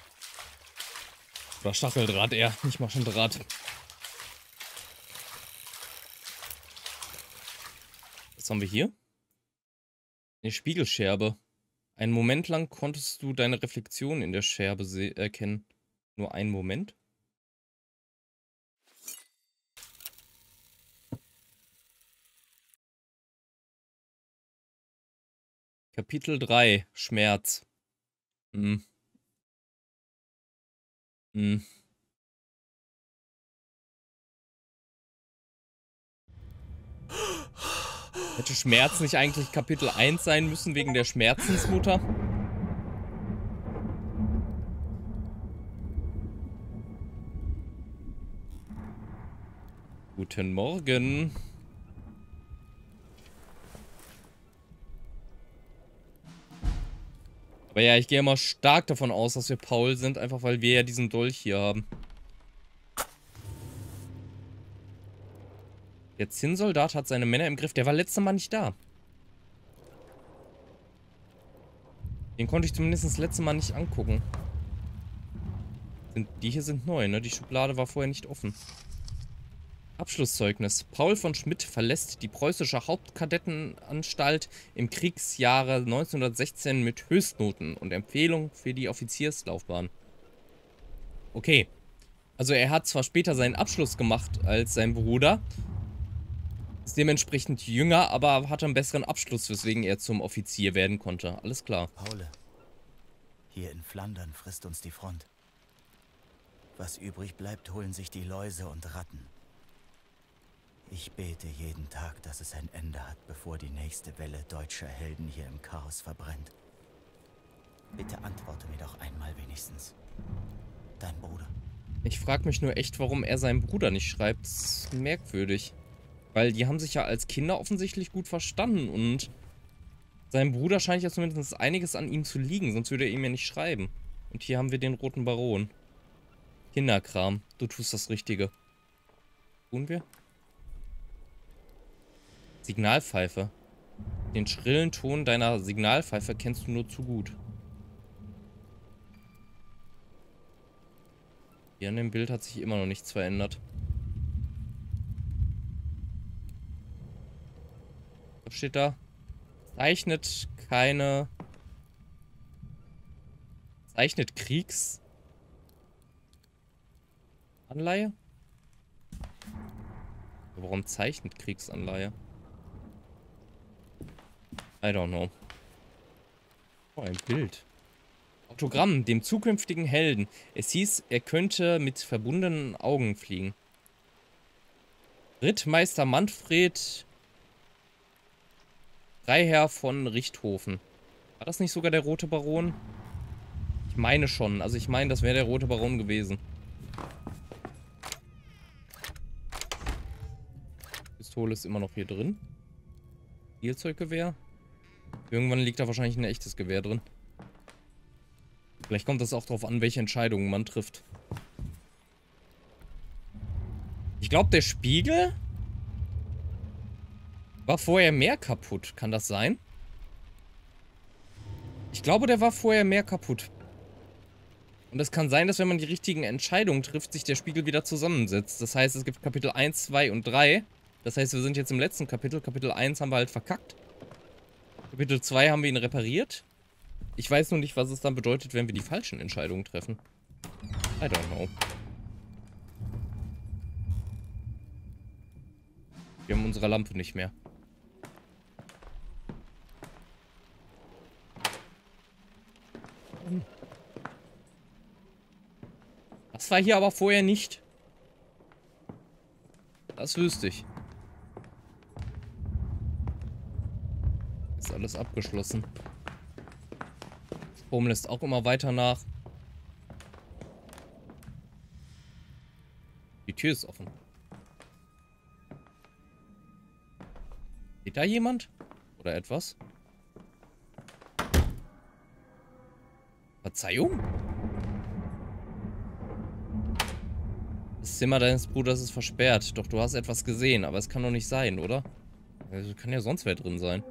Oder Stacheldraht eher, nicht Maschendraht. Was haben wir hier? Eine Spiegelscherbe. Einen Moment lang konntest du deine Reflexion in der Scherbe erkennen. Nur einen Moment? Kapitel 3. Schmerz. Hätte Schmerz nicht eigentlich Kapitel 1 sein müssen, wegen der Schmerzensmutter? Guten Morgen. Aber ja, ich gehe mal stark davon aus, dass wir Paul sind, einfach weil wir ja diesen Dolch hier haben. Der Zinnsoldat hat seine Männer im Griff. Der war letztes Mal nicht da. Den konnte ich zumindest das letzte Mal nicht angucken. Die hier sind neu, ne? Die Schublade war vorher nicht offen. Abschlusszeugnis. Paul von Schmidt verlässt die preußische Hauptkadettenanstalt im Kriegsjahre 1916 mit Höchstnoten und Empfehlung für die Offizierslaufbahn. Okay. Also er hat zwar später seinen Abschluss gemacht als sein Bruder, ist dementsprechend jünger, aber hat einen besseren Abschluss, weswegen er zum Offizier werden konnte. Alles klar. Paul, hier in Flandern frisst uns die Front. Was übrig bleibt, holen sich die Läuse und Ratten. Ich bete jeden Tag, dass es ein Ende hat, bevor die nächste Welle deutscher Helden hier im Chaos verbrennt. Bitte antworte mir doch einmal wenigstens. Dein Bruder. Ich frage mich nur echt, warum er seinen Bruder nicht schreibt. Das ist merkwürdig. Weil die haben sich ja als Kinder offensichtlich gut verstanden und seinem Bruder scheint ja zumindest einiges an ihm zu liegen, sonst würde er ihm ja nicht schreiben. Und hier haben wir den Roten Baron. Kinderkram, du tust das Richtige. Tun wir? Signalpfeife. Den schrillen Ton deiner Signalpfeife kennst du nur zu gut. Hier an dem Bild hat sich immer noch nichts verändert. Was steht da? Zeichnet keine... Zeichnet Kriegsanleihe? Warum zeichnet Kriegsanleihe? I don't know. Oh, ein Bild. Autogramm, dem zukünftigen Helden. Es hieß, er könnte mit verbundenen Augen fliegen. Rittmeister Manfred Freiherr von Richthofen. War das nicht sogar der Rote Baron? Ich meine schon. Also ich meine, das wäre der Rote Baron gewesen. Pistole ist immer noch hier drin. Spielzeuggewehr. Irgendwann liegt da wahrscheinlich ein echtes Gewehr drin. Vielleicht kommt das auch darauf an, welche Entscheidungen man trifft. Ich glaube, der Spiegel war vorher mehr kaputt. Kann das sein? Ich glaube, der war vorher mehr kaputt. Und es kann sein, dass wenn man die richtigen Entscheidungen trifft, sich der Spiegel wieder zusammensetzt. Das heißt, es gibt Kapitel 1, 2 und 3. Das heißt, wir sind jetzt im letzten Kapitel. Kapitel 1 haben wir halt verkackt. Kapitel 2 haben wir ihn repariert. Ich weiß nur nicht, was es dann bedeutet, wenn wir die falschen Entscheidungen treffen. I don't know. Wir haben unsere Lampe nicht mehr. Das war hier aber vorher nicht. Das wüsste ich. Ist alles abgeschlossen. Strom lässt auch immer weiter nach. Die Tür ist offen. Steht da jemand? Oder etwas? Verzeihung? Das Zimmer deines Bruders ist versperrt. Doch du hast etwas gesehen. Aber es kann doch nicht sein, oder? Also kann ja sonst wer drin sein.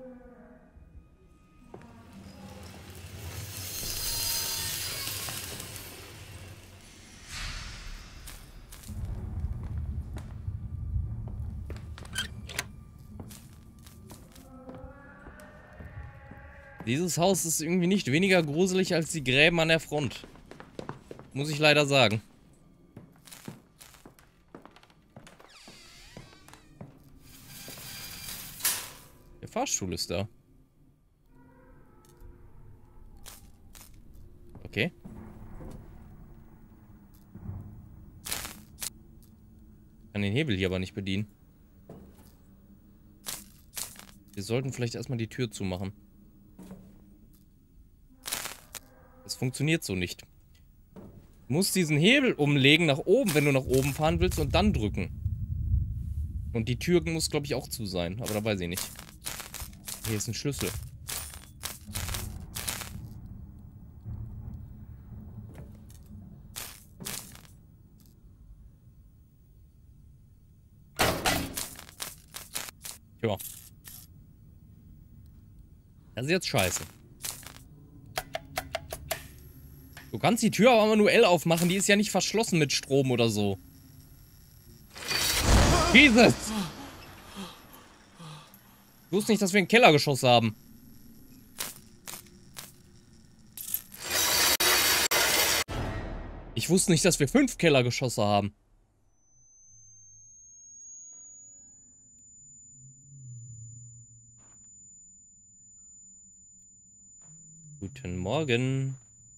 Dieses Haus ist irgendwie nicht weniger gruselig als die Gräben an der Front. Muss ich leider sagen. Der Fahrstuhl ist da. Okay. Kann den Hebel hier aber nicht bedienen. Wir sollten vielleicht erstmal die Tür zumachen. Das funktioniert so nicht. Du musst diesen Hebel umlegen nach oben, wenn du nach oben fahren willst, und dann drücken. Und die Tür muss, glaube ich, auch zu sein. Aber da weiß ich nicht. Hier ist ein Schlüssel. Ja. Das ist jetzt scheiße. Du kannst die Tür aber manuell aufmachen, die ist ja nicht verschlossen mit Strom oder so. Jesus! Ich wusste nicht, dass wir ein Kellergeschoss haben. Ich wusste nicht, dass wir 5 Kellergeschosse haben. Guten Morgen.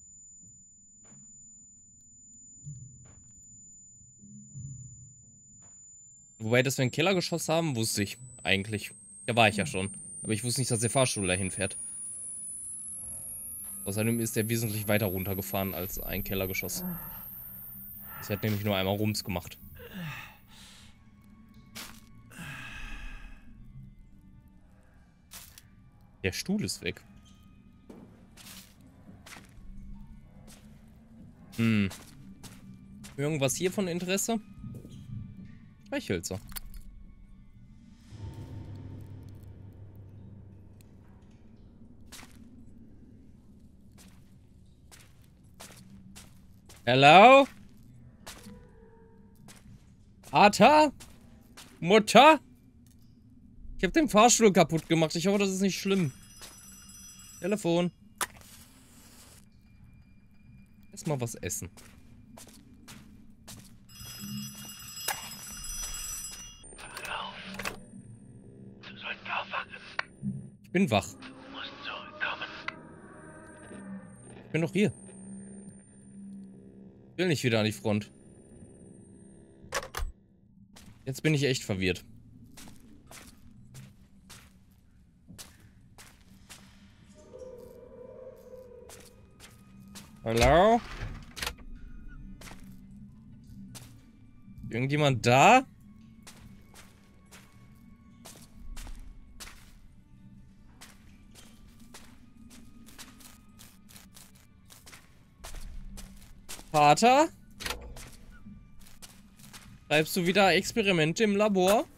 Wobei, dass wir ein Kellergeschoss haben, wusste ich eigentlich. Da war ich ja schon. Aber ich wusste nicht, dass der Fahrstuhl dahin fährt. Außerdem ist er wesentlich weiter runtergefahren als ein Kellergeschoss. Das hat nämlich nur einmal Rums gemacht. Der Stuhl ist weg. Irgendwas hier von Interesse? Streichhölzer. Hello? Vater? Mutter? Ich habe den Fahrstuhl kaputt gemacht. Ich hoffe, das ist nicht schlimm. Telefon. Erstmal was essen. Du sollst aufwachen. Ich bin wach. Du musst zurückkommen. Ich bin doch hier. Ich will nicht wieder an die Front. Jetzt bin ich echt verwirrt. Hallo? Irgendjemand da? Vater? Treibst du wieder Experimente im Labor?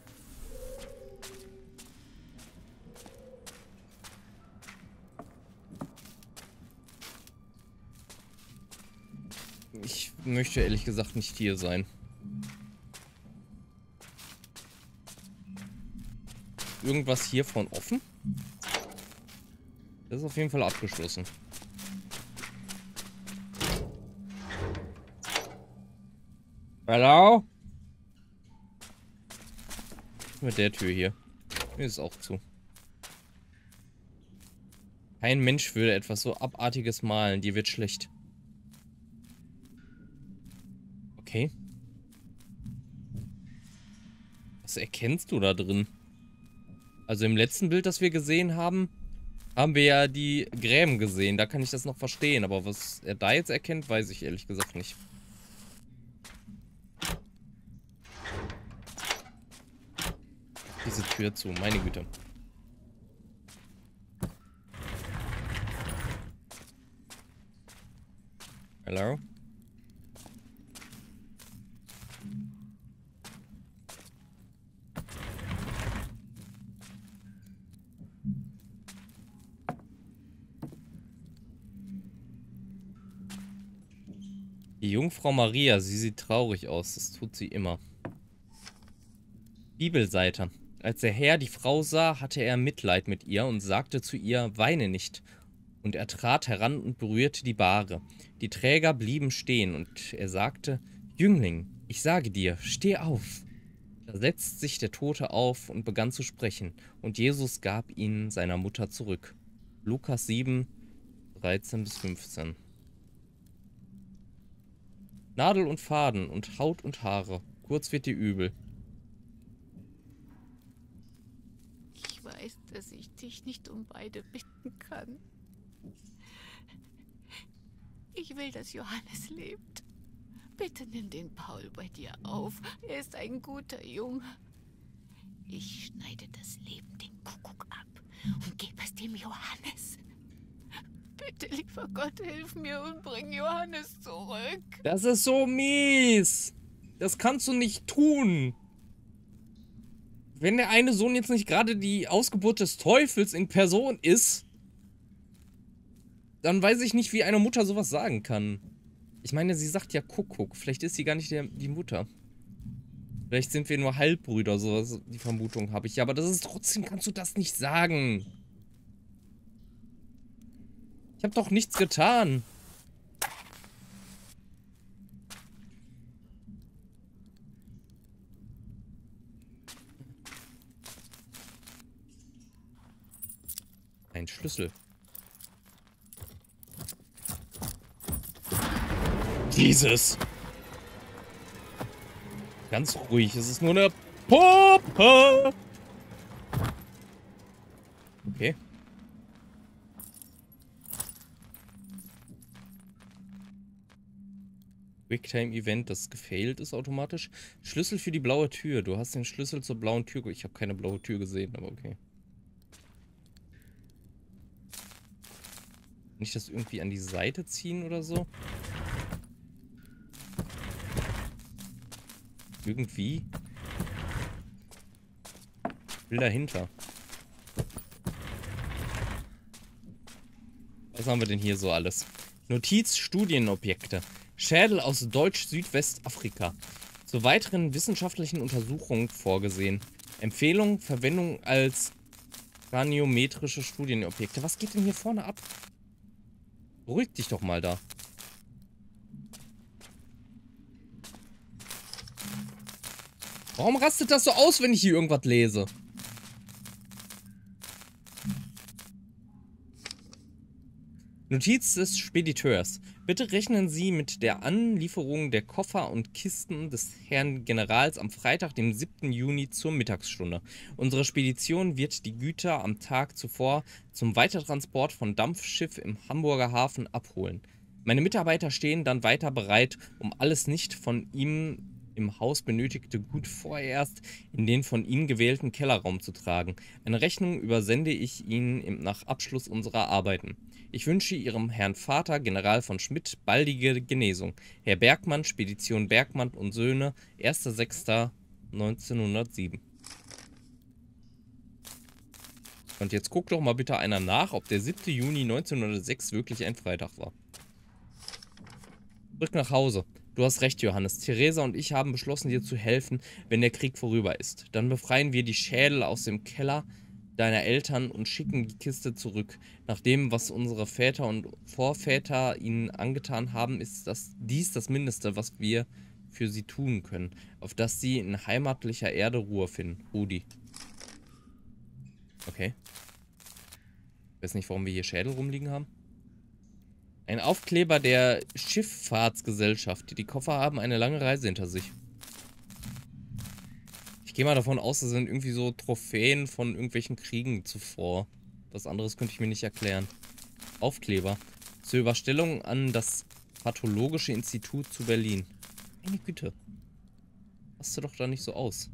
Ich möchte ehrlich gesagt nicht hier sein. Irgendwas hiervon offen? Das ist auf jeden Fall abgeschlossen. Hallo? Mit der Tür hier. Die ist auch zu. Kein Mensch würde etwas so Abartiges malen. Dir wird schlecht. Okay. Was erkennst du da drin? Also im letzten Bild, das wir gesehen haben, haben wir ja die Gräben gesehen. Da kann ich das noch verstehen. Aber was er da jetzt erkennt, weiß ich ehrlich gesagt nicht. Diese Tür zu, meine Güte. Hallo? Die Jungfrau Maria, sie sieht traurig aus. Das tut sie immer. Bibelseite. Als der Herr die Frau sah, hatte er Mitleid mit ihr und sagte zu ihr, weine nicht. Und er trat heran und berührte die Bahre. Die Träger blieben stehen und er sagte, Jüngling, ich sage dir, steh auf. Da setzte sich der Tote auf und begann zu sprechen, und Jesus gab ihn seiner Mutter zurück. Lukas 7, 13-15. Nadel und Faden und Haut und Haare, kurz wird dir übel. Ich weiß, dass ich dich nicht um beide bitten kann. Ich will, dass Johannes lebt. Bitte nimm den Paul bei dir auf. Er ist ein guter Junge. Ich schneide das Leben den Kuckuck ab und gebe es dem Johannes. Bitte, lieber Gott, hilf mir und bring Johannes zurück. Das ist so mies. Das kannst du nicht tun. Wenn der eine Sohn jetzt nicht gerade die Ausgeburt des Teufels in Person ist, dann weiß ich nicht, wie eine Mutter sowas sagen kann. Ich meine, sie sagt ja Kuckuck. Vielleicht ist sie gar nicht die Mutter. Vielleicht sind wir nur Halbbrüder, so die Vermutung habe ich. Ja, aber das ist trotzdem, kannst du das nicht sagen. Ich habe doch nichts getan. Ein Schlüssel. Jesus. Ganz ruhig, es ist nur eine Puppe. Okay. Quicktime-Event, das gefailt ist automatisch. Schlüssel für die blaue Tür. Du hast den Schlüssel zur blauen Tür. Ich habe keine blaue Tür gesehen, aber okay. Nicht das irgendwie an die Seite ziehen oder so? Irgendwie. Ich will dahinter. Was haben wir denn hier so alles? Notiz Studienobjekte. Schädel aus Deutsch-Südwestafrika. Zu weiteren wissenschaftlichen Untersuchungen vorgesehen. Empfehlung, Verwendung als kraniometrische Studienobjekte. Was geht denn hier vorne ab? Beruhig dich doch mal da. Warum rastet das so aus, wenn ich hier irgendwas lese? Notiz des Spediteurs. Bitte rechnen Sie mit der Anlieferung der Koffer und Kisten des Herrn Generals am Freitag, dem 7. Juni zur Mittagsstunde. Unsere Spedition wird die Güter am Tag zuvor zum Weitertransport von Dampfschiff im Hamburger Hafen abholen. Meine Mitarbeiter stehen dann weiter bereit, um alles nicht von ihm im Haus benötigte Gut vorerst in den von Ihnen gewählten Kellerraum zu tragen. Eine Rechnung übersende ich Ihnen nach Abschluss unserer Arbeiten. Ich wünsche Ihrem Herrn Vater, General von Schmidt, baldige Genesung. Herr Bergmann, Spedition Bergmann und Söhne, 1.6.1907. Und jetzt guckt doch mal bitte einer nach, ob der 7. Juni 1906 wirklich ein Freitag war. Zurück nach Hause. Du hast recht, Johannes. Theresa und ich haben beschlossen, dir zu helfen, wenn der Krieg vorüber ist. Dann befreien wir die Schädel aus dem Keller deiner Eltern und schicken die Kiste zurück. Nach dem, was unsere Väter und Vorväter ihnen angetan haben, ist dies das Mindeste, was wir für sie tun können, auf dass sie in heimatlicher Erde Ruhe finden. Rudi. Okay. Ich weiß nicht, warum wir hier Schädel rumliegen haben. Ein Aufkleber der Schifffahrtsgesellschaft. Die Koffer haben eine lange Reise hinter sich. Ich gehe mal davon aus, das sind irgendwie so Trophäen von irgendwelchen Kriegen zuvor. Was anderes könnte ich mir nicht erklären. Aufkleber. Zur Überstellung an das Pathologische Institut zu Berlin. Meine Güte. Passt du doch da nicht so aus.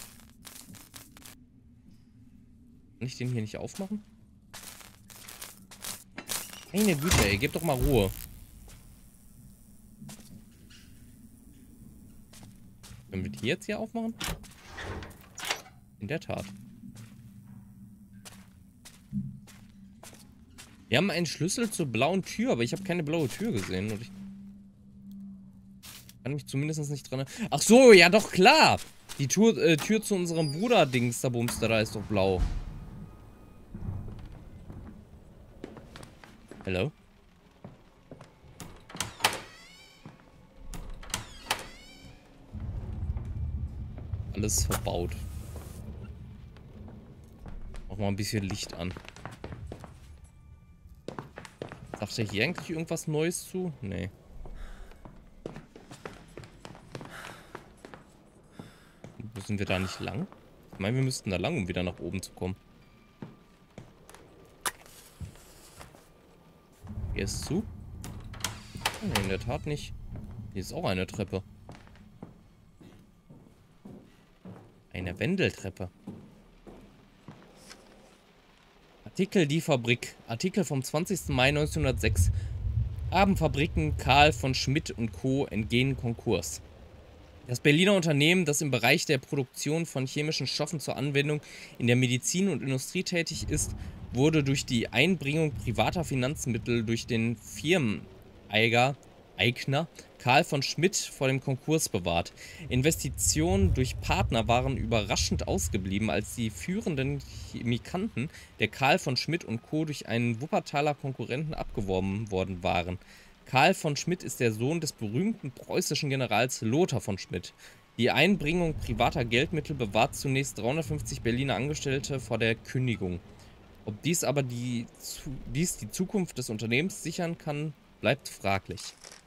Kann ich den hier nicht aufmachen? Meine Güte, ey, gib doch mal Ruhe. Können wir die jetzt hier aufmachen? In der Tat. Wir haben einen Schlüssel zur blauen Tür, aber ich habe keine blaue Tür gesehen. Und ich kann mich zumindest nicht dran... Ach so, ja doch, klar! Die Tür zu unserem Bruder-Dings, der Bumster, da ist doch blau. Hallo? Alles verbaut. Mach mal ein bisschen Licht an. Sagt er hier eigentlich irgendwas Neues zu? Nee. Müssen wir da nicht lang? Ich meine, wir müssten da lang, um wieder nach oben zu kommen. Hier ist zu? Nee, in der Tat nicht. Hier ist auch eine Treppe. Eine Wendeltreppe. Artikel Die Fabrik. Artikel vom 20. Mai 1906. Abendfabriken Karl von Schmidt und Co. entgehen Konkurs. Das Berliner Unternehmen, das im Bereich der Produktion von chemischen Stoffen zur Anwendung in der Medizin und Industrie tätig ist, wurde durch die Einbringung privater Finanzmittel durch den Firmeneiger Eigner Karl von Schmidt vor dem Konkurs bewahrt. Investitionen durch Partner waren überraschend ausgeblieben, als die führenden Chemikanten der Karl von Schmidt und Co. durch einen Wuppertaler Konkurrenten abgeworben worden waren. Karl von Schmidt ist der Sohn des berühmten preußischen Generals Lothar von Schmidt. Die Einbringung privater Geldmittel bewahrt zunächst 350 Berliner Angestellte vor der Kündigung. Ob dies aber die Zukunft des Unternehmens sichern kann, bleibt fraglich.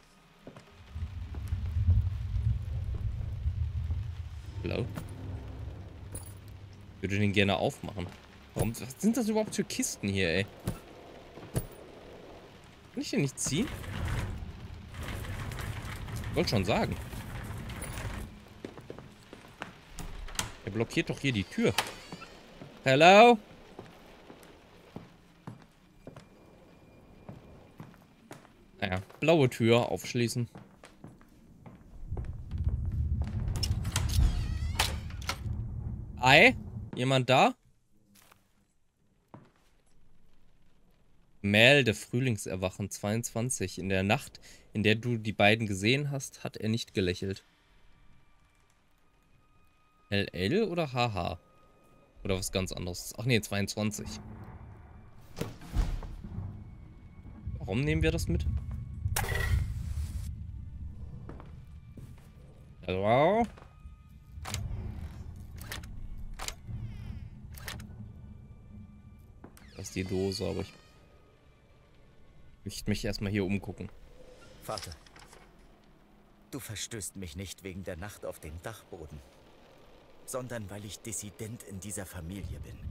Hello? Ich würde den gerne aufmachen. Warum, was sind das überhaupt für Kisten hier, ey? Kann ich den nicht ziehen? Ich wollte schon sagen. Er blockiert doch hier die Tür. Hello? Naja, blaue Tür aufschließen. Ei? Jemand da? Gemälde, Frühlingserwachen 22. In der Nacht, in der du die beiden gesehen hast, hat er nicht gelächelt. LL oder HH? Oder was ganz anderes? Ach nee, 22. Warum nehmen wir das mit? Hallo? Das ist die Dose, aber ich möchte mich erstmal hier umgucken. Vater, du verstößt mich nicht wegen der Nacht auf dem Dachboden, sondern weil ich Dissident in dieser Familie bin.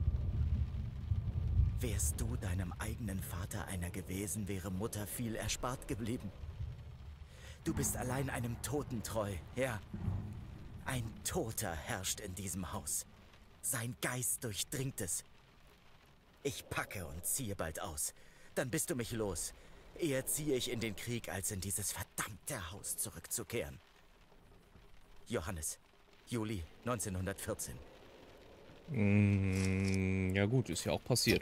Wärst du deinem eigenen Vater einer gewesen, wäre Mutter viel erspart geblieben. Du bist allein einem Toten treu, ja. Ein Toter herrscht in diesem Haus. Sein Geist durchdringt es. Ich packe und ziehe bald aus. Dann bist du mich los. Eher ziehe ich in den Krieg, als in dieses verdammte Haus zurückzukehren. Johannes, Juli 1914. Ja gut, ist ja auch passiert.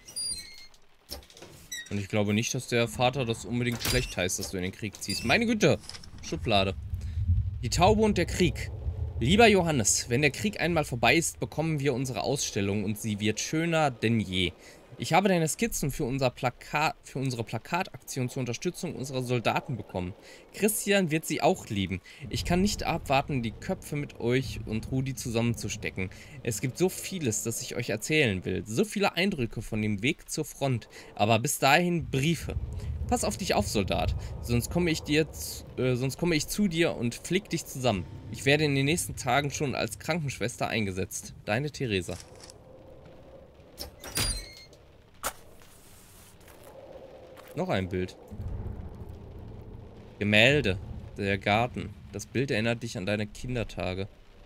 Und ich glaube nicht, dass der Vater das unbedingt schlecht heißt, dass du in den Krieg ziehst. Meine Güte! Schublade. Die Taube und der Krieg. Lieber Johannes, wenn der Krieg einmal vorbei ist, bekommen wir unsere Ausstellung und sie wird schöner denn je. Ich habe deine Skizzen für unsere Plakataktion zur Unterstützung unserer Soldaten bekommen. Christian wird sie auch lieben. Ich kann nicht abwarten, die Köpfe mit euch und Rudi zusammenzustecken. Es gibt so vieles, das ich euch erzählen will. So viele Eindrücke von dem Weg zur Front. Aber bis dahin Briefe. Pass auf dich auf, Soldat. Sonst komme ich zu dir und flick dich zusammen. Ich werde in den nächsten Tagen schon als Krankenschwester eingesetzt. Deine Theresa. Noch ein Bild. Gemälde. Der Garten. Das Bild erinnert dich an deine Kindertage.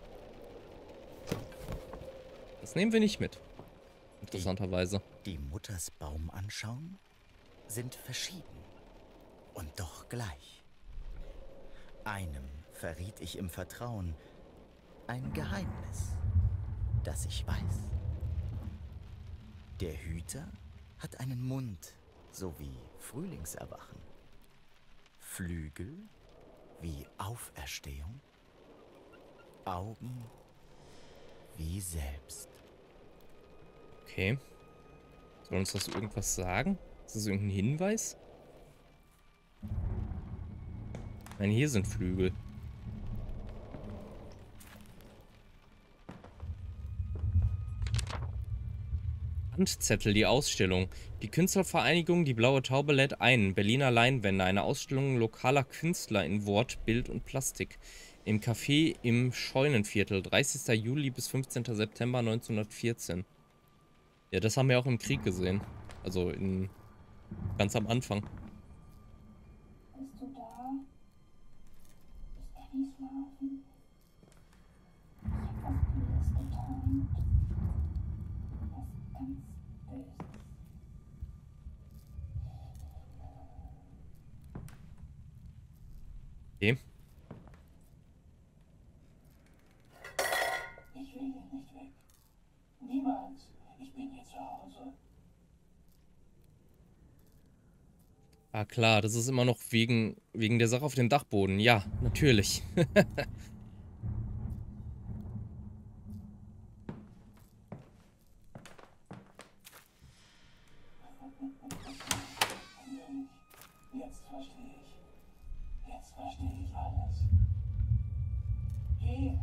Das nehmen wir nicht mit. Interessanterweise. Die Mutters Baum anschauen, sind verschieden und doch gleich. Einem verriet ich im Vertrauen ein Geheimnis, das ich weiß. Der Hüter hat einen Mund, so wie Frühlingserwachen. Flügel wie Auferstehung. Augen wie selbst. Okay. Soll uns das irgendwas sagen? Ist das irgendein Hinweis? Ich meine, hier sind Flügel. Handzettel, die Ausstellung. Die Künstlervereinigung Die Blaue Taube lädt ein. Berliner Leinwände. Eine Ausstellung lokaler Künstler in Wort, Bild und Plastik. Im Café im Scheunenviertel. 30. Juli bis 15. September 1914. Ja, das haben wir auch im Krieg gesehen. Also ganz am Anfang. Bist du da? Ich kann nicht schlafen. Ich hab was Böses geträumt. Was ganz Böses. Okay. Ich will hier nicht weg. Niemals. Ich bin hier zu Hause. Ah klar, das ist immer noch wegen der Sache auf dem Dachboden. Ja, natürlich. Jetzt verstehe ich. Jetzt verstehe ich alles. Geh,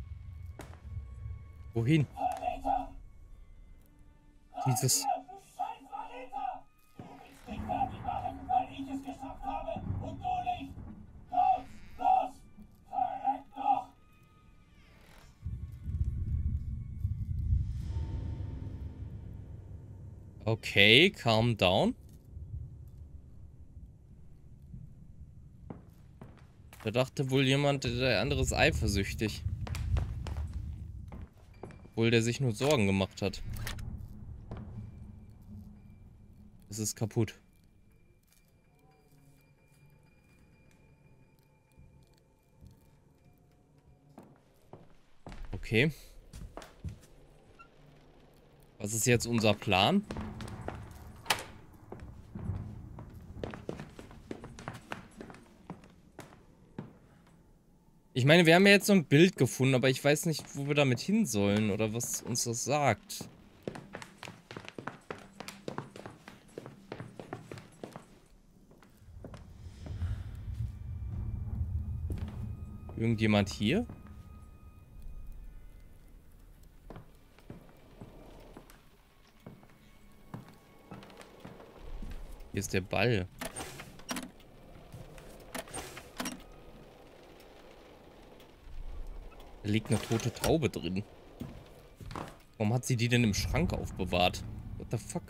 Wohin? Verräter! Dieses... Du scheiß Verräter! Du willst mich fertig machen, weil ich es geschafft habe und du nicht! Los, los! Verreck doch! Okay, calm down. Da dachte wohl jemand, der andere ist eifersüchtig. Obwohl der sich nur Sorgen gemacht hat. Es ist kaputt. Okay. Was ist jetzt unser Plan? Ich meine, wir haben ja jetzt so ein Bild gefunden, aber ich weiß nicht, wo wir damit hin sollen oder was uns das sagt. Irgendjemand hier? Hier ist der Ball. Da liegt eine tote Taube drin. Warum hat sie die denn im Schrank aufbewahrt? What the fuck?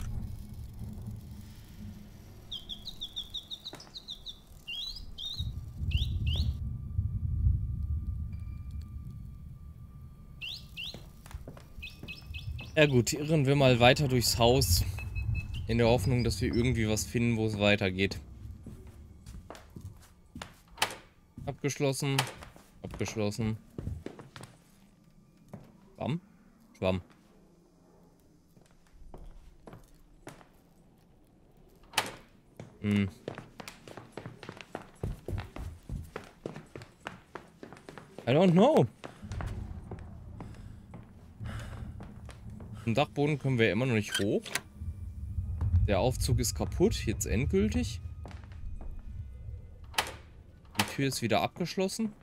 Ja gut, irren wir mal weiter durchs Haus. In der Hoffnung, dass wir irgendwie was finden, wo es weitergeht. Abgeschlossen. Abgeschlossen. Schwamm? Schwamm. Hm. I don't know. Im Dachboden können wir immer noch nicht hoch. Der Aufzug ist kaputt, jetzt endgültig. Die Tür ist wieder abgeschlossen.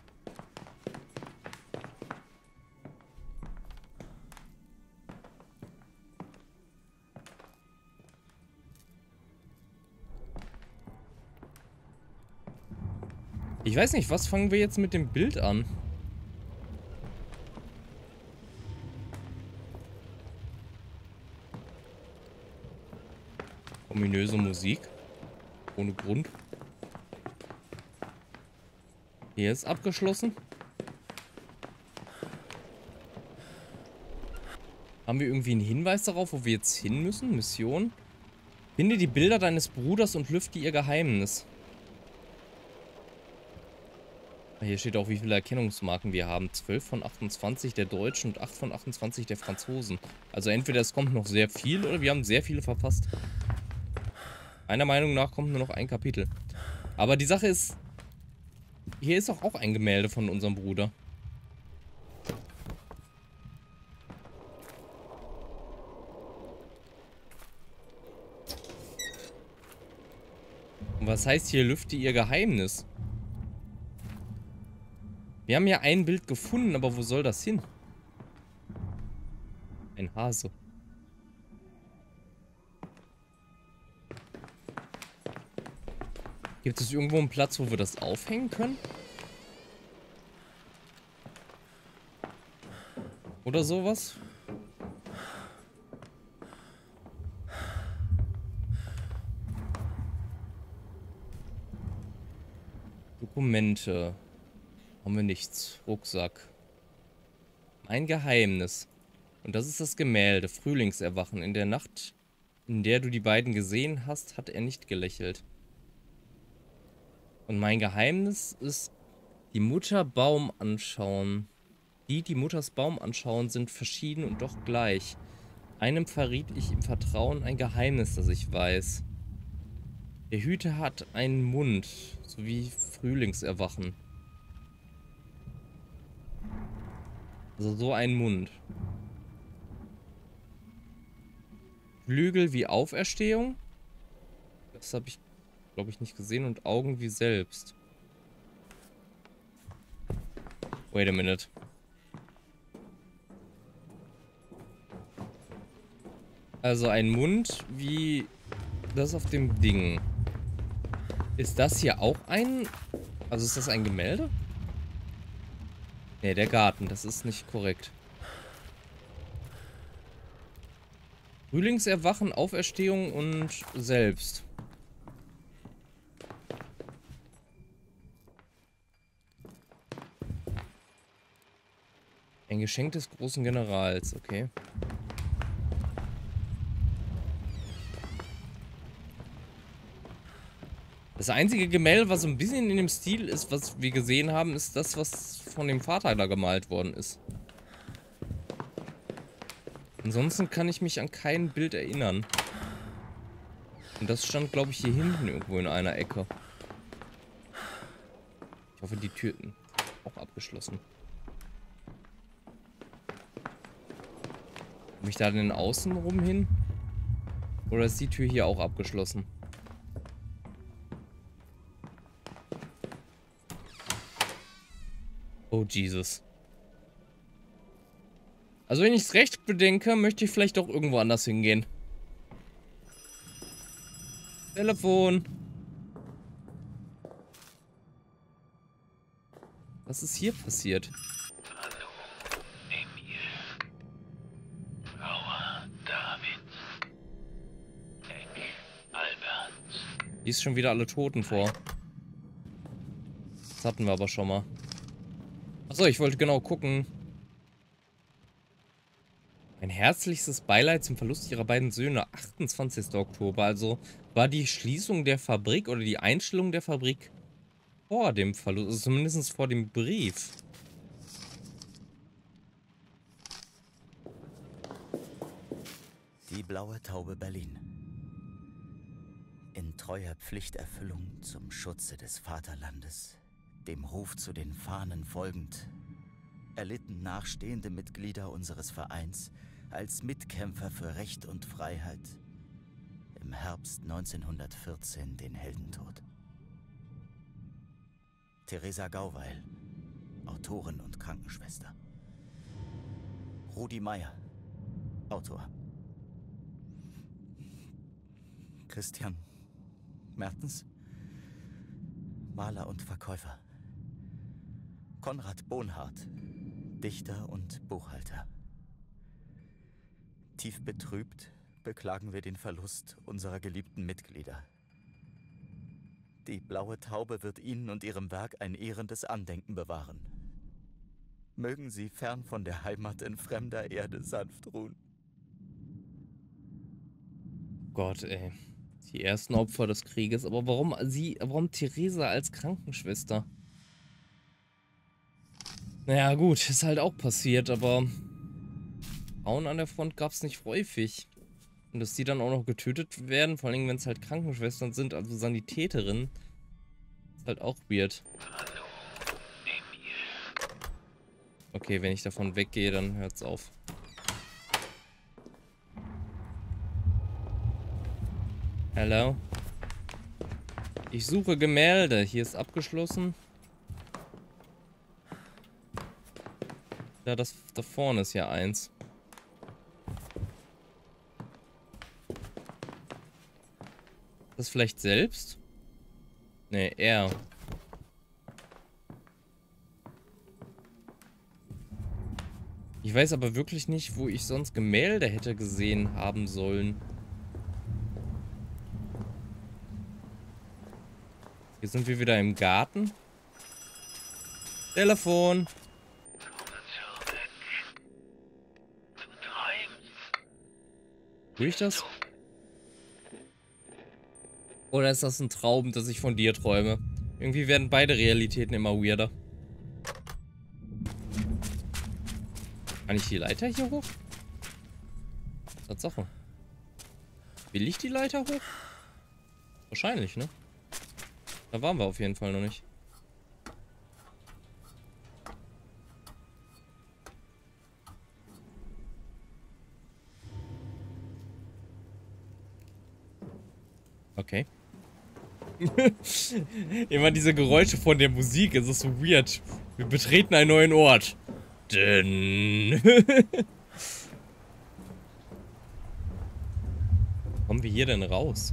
Ich weiß nicht, was fangen wir jetzt mit dem Bild an? Ominöse Musik. Ohne Grund. Hier ist abgeschlossen. Haben wir irgendwie einen Hinweis darauf, wo wir jetzt hin müssen? Mission. Finde die Bilder deines Bruders und lüfte ihr Geheimnis. Hier steht auch, wie viele Erkennungsmarken wir haben. 12 von 28 der Deutschen und 8 von 28 der Franzosen. Also entweder es kommt noch sehr viel oder wir haben sehr viele verpasst. Meiner Meinung nach kommt nur noch ein Kapitel. Aber die Sache ist, hier ist doch auch ein Gemälde von unserem Bruder. Und was heißt hier, lüfte ihr Geheimnis? Wir haben ja ein Bild gefunden, aber wo soll das hin? Ein Hase. Gibt es irgendwo einen Platz, wo wir das aufhängen können? Oder sowas? Dokumente. Haben wir nichts. Rucksack. Ein Geheimnis. Und das ist das Gemälde. Frühlingserwachen. In der Nacht, in der du die beiden gesehen hast, hat er nicht gelächelt. Und mein Geheimnis ist, die Mutter Baum anschauen. Die Mutters Baum anschauen, sind verschieden und doch gleich. Einem verriet ich im Vertrauen ein Geheimnis, das ich weiß. Der Hüter hat einen Mund, sowie Frühlingserwachen. Also so einen Mund. Flügel wie Auferstehung. Das habe ich, glaube ich, nicht gesehen. Und Augen wie selbst. Wait a minute. Also ein Mund wie das auf dem Ding. Ist das hier auch ein... Also ist das ein Gemälde? Ne, der Garten. Das ist nicht korrekt. Frühlingserwachen, Auferstehung und selbst. Ein Geschenk des großen Generals, okay. Das einzige Gemälde, was so ein bisschen in dem Stil ist, was wir gesehen haben, ist das, was von dem Vater da gemalt worden ist. Ansonsten kann ich mich an kein Bild erinnern. Und das stand, glaube ich, hier hinten irgendwo in einer Ecke. Ich hoffe, die Türen auch abgeschlossen. Komme ich da denn außen rum hin? Oder ist die Tür hier auch abgeschlossen? Oh, Jesus. Also wenn ich es recht bedenke, möchte ich vielleicht doch irgendwo anders hingehen. Telefon. Was ist hier passiert? Hallo, Emil. Laura, David. Eck, Albert. Lies schon wieder alle Toten vor. Das hatten wir aber schon mal. Achso, ich wollte genau gucken. Ein herzlichstes Beileid zum Verlust ihrer beiden Söhne. 28. Oktober. Also war die Schließung der Fabrik oder die Einstellung der Fabrik vor dem Verlust. Also zumindest vor dem Brief. Die Blaue Taube Berlin. In treuer Pflichterfüllung zum Schutze des Vaterlandes, dem Ruf zu den Fahnen folgend, erlitten nachstehende Mitglieder unseres Vereins als Mitkämpfer für Recht und Freiheit im Herbst 1914 den Heldentod. Theresa Gauweil, Autorin und Krankenschwester. Rudi Meier, Autor. Christian Mertens, Maler und Verkäufer. Konrad Bonhardt, Dichter und Buchhalter. Tief betrübt beklagen wir den Verlust unserer geliebten Mitglieder. Die Blaue Taube wird Ihnen und Ihrem Werk ein ehrendes Andenken bewahren. Mögen Sie fern von der Heimat in fremder Erde sanft ruhen. Gott, ey. Die ersten Opfer des Krieges. Aber warum Theresa als Krankenschwester? Naja, gut, ist halt auch passiert, aber Frauen an der Front gab es nicht häufig. Und dass die dann auch noch getötet werden, vor allem wenn es halt Krankenschwestern sind, also Sanitäterinnen, ist halt auch weird. Hallo, Emil. Okay, wenn ich davon weggehe, dann hört's auf. Hallo? Ich suche Gemälde. Hier ist abgeschlossen. Ja, das da vorne ist ja eins. Das vielleicht selbst? Nee, er. Ich weiß aber wirklich nicht, wo ich sonst Gemälde hätte gesehen haben sollen. Hier sind wir wieder im Garten. Telefon. Tue ich das? Oder ist das ein Traum, dass ich von dir träume? Irgendwie werden beide Realitäten immer weirder. Kann ich die Leiter hier hoch? Tatsache. Will ich die Leiter hoch? Wahrscheinlich, ne? Da waren wir auf jeden Fall noch nicht. Okay. Immer diese Geräusche von der Musik, es ist so weird. Wir betreten einen neuen Ort. Denn kommen wir hier denn raus?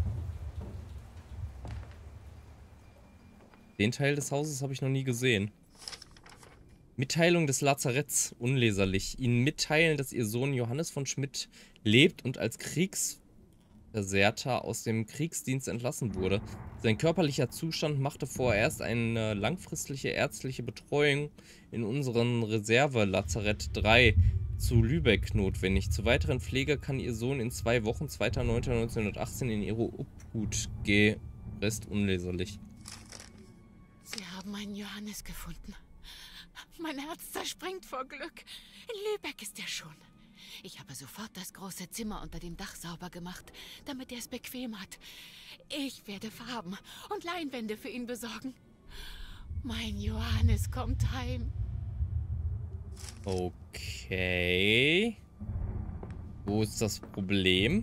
Den Teil des Hauses habe ich noch nie gesehen. Mitteilung des Lazaretts, unleserlich. Ihnen mitteilen, dass ihr Sohn Johannes von Schmidt lebt und als Kriegsversehrter aus dem Kriegsdienst entlassen wurde. Sein körperlicher Zustand machte vorerst eine langfristige ärztliche Betreuung in unserem Reserve-Lazarett 3 zu Lübeck notwendig. Zur weiteren Pflege kann ihr Sohn in 2 Wochen, 2.9.1918, in ihre Obhut gehen. Rest unleserlich. Sie haben meinen Johannes gefunden. Mein Herz zerspringt vor Glück. In Lübeck ist er schon. Ich habe sofort das große Zimmer unter dem Dach sauber gemacht, damit er es bequem hat. Ich werde Farben und Leinwände für ihn besorgen. Mein Johannes kommt heim. Okay. Wo ist das Problem?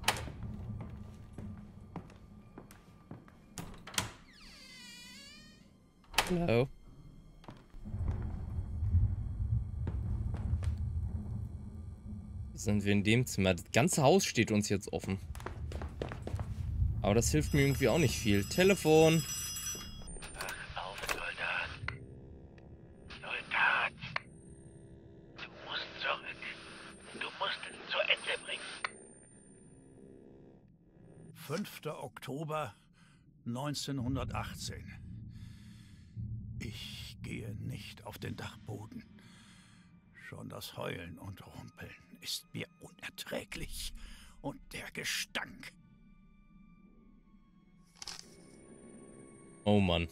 Hallo. Sind wir in dem Zimmer? Das ganze Haus steht uns jetzt offen. Aber das hilft mir irgendwie auch nicht viel. Telefon. Wach auf, Soldat. Soldat. Du musst zurück. Du musst es zu Ende bringen. 5. Oktober 1918. Ich gehe nicht auf den Dachboden. Schon das Heulen und Rumpeln ist mir unerträglich. Und der Gestank. Oh Mann.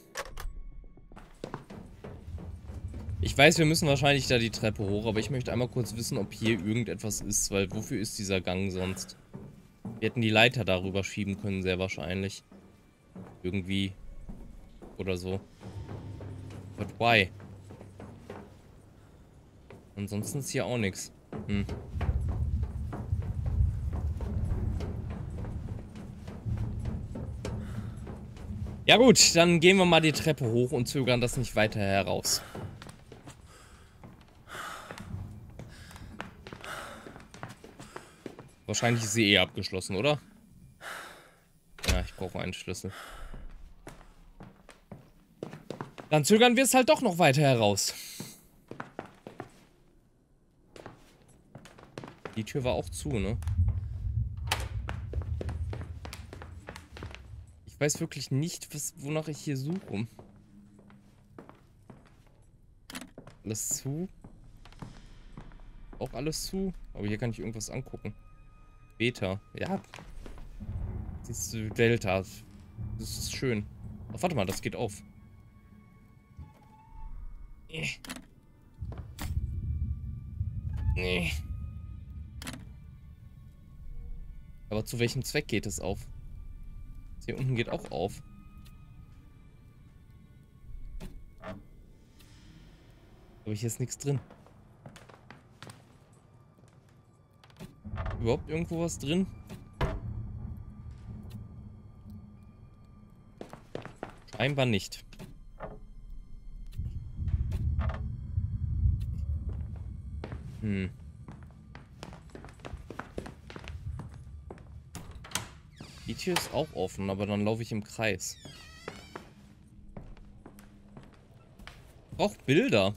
Ich weiß, wir müssen wahrscheinlich da die Treppe hoch, aber ich möchte einmal kurz wissen, ob hier irgendetwas ist, weil wofür ist dieser Gang sonst? Wir hätten die Leiter darüber schieben können, sehr wahrscheinlich. Irgendwie. Oder so. But why? Ansonsten ist hier auch nichts. Ja gut, dann gehen wir mal die Treppe hoch und zögern das nicht weiter heraus. Wahrscheinlich ist sie eh abgeschlossen, oder? Ja, ich brauche einen Schlüssel. Dann zögern wir es halt doch noch weiter heraus. Die Tür war auch zu, ne? Ich weiß wirklich nicht, wonach ich hier suche. Alles zu. Auch alles zu. Aber hier kann ich irgendwas angucken. Beta. Ja. Das ist Delta. Das ist schön. Ach, warte mal, das geht auf. Nee. Aber zu welchem Zweck geht es auf? Das hier unten geht auch auf. Aber hier ist nichts drin. Überhaupt irgendwo was drin? Scheinbar nicht. Die Tür ist auch offen, aber dann laufe ich im Kreis. Ich brauche Bilder.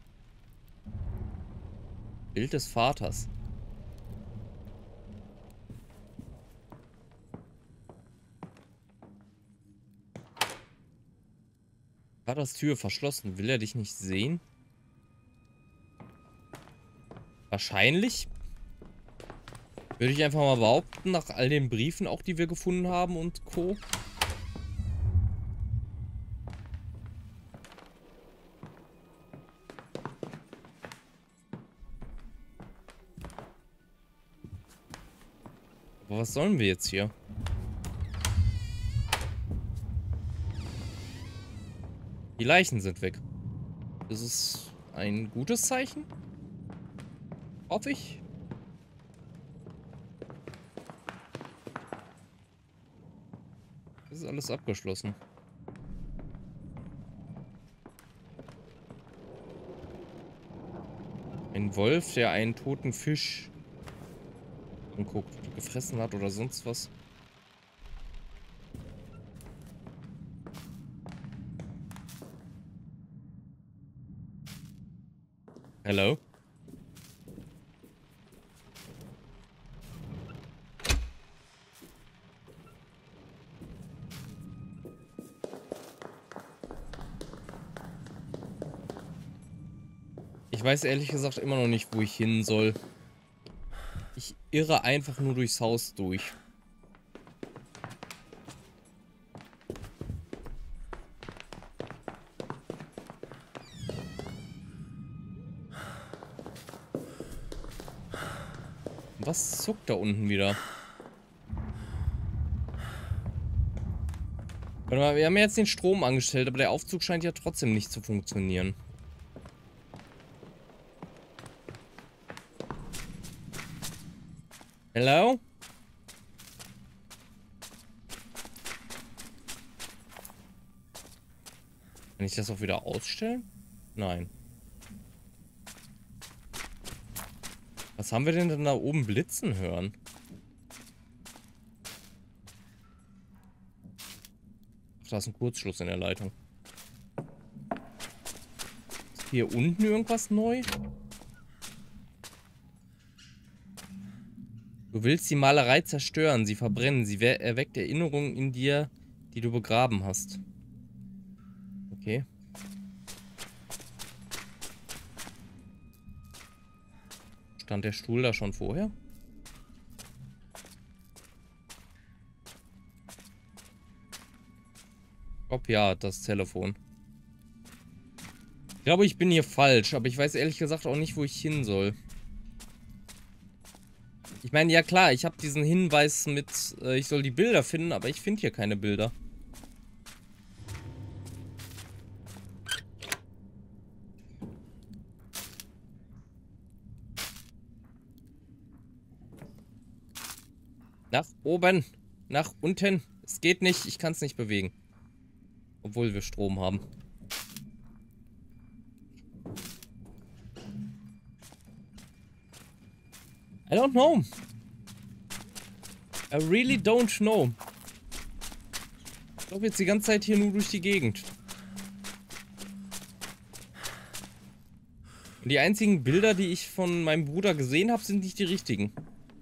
Bild des Vaters. Vaters Tür verschlossen. Will er dich nicht sehen? Wahrscheinlich. Würde ich einfach mal behaupten, nach all den Briefen auch, die wir gefunden haben und Co. Aber was sollen wir jetzt hier? Die Leichen sind weg. Das ist ein gutes Zeichen. Hoffe ich. Das ist alles abgeschlossen. Ein Wolf, der einen toten Fisch anguckt, gefressen hat oder sonst was. Hello? Ich weiß ehrlich gesagt immer noch nicht, wo ich hin soll. Ich irre einfach nur durchs Haus durch. Was zuckt da unten wieder? Warte mal, wir haben jetzt den Strom angestellt, aber der Aufzug scheint ja trotzdem nicht zu funktionieren. Hello? Kann ich das auch wieder ausstellen? Nein. Was haben wir denn da oben blitzen hören? Ach, da ist ein Kurzschluss in der Leitung. Ist hier unten irgendwas neu? Du willst die Malerei zerstören, sie verbrennen, sie erweckt Erinnerungen in dir, die du begraben hast. Okay. Stand der Stuhl da schon vorher? Ob ja, das Telefon. Ich glaube, ich bin hier falsch, aber ich weiß ehrlich gesagt auch nicht, wo ich hin soll. Ich meine, ja klar, ich habe diesen Hinweis mit, ich soll die Bilder finden, aber ich finde hier keine Bilder. Nach oben, nach unten. Es geht nicht, ich kann es nicht bewegen. Obwohl wir Strom haben. I don't know. I really don't know. Ich glaube jetzt die ganze Zeit hier nur durch die Gegend. Und die einzigen Bilder, die ich von meinem Bruder gesehen habe, sind nicht die richtigen.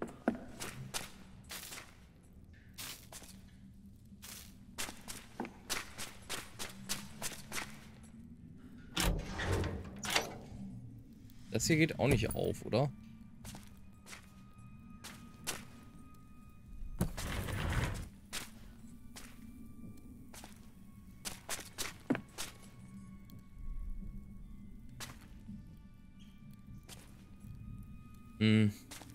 Das hier geht auch nicht auf, oder? Hm.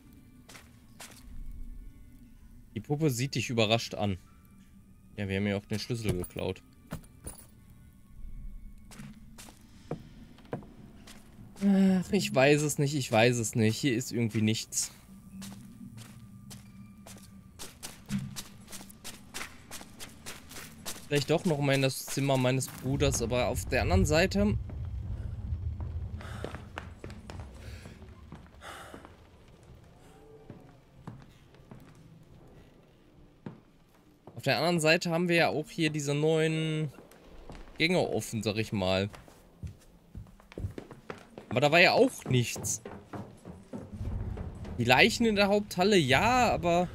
Die Puppe sieht dich überrascht an. Ja, wir haben ja auch den Schlüssel geklaut. Ach, ich weiß es nicht, ich weiß es nicht. Hier ist irgendwie nichts. Vielleicht doch noch mal in das Zimmer meines Bruders, aber auf der anderen Seite... Auf der anderen Seite haben wir ja auch hier diese neuen Gänge offen, sag ich mal. Aber da war ja auch nichts. Die Leichen in der Haupthalle, ja, aber...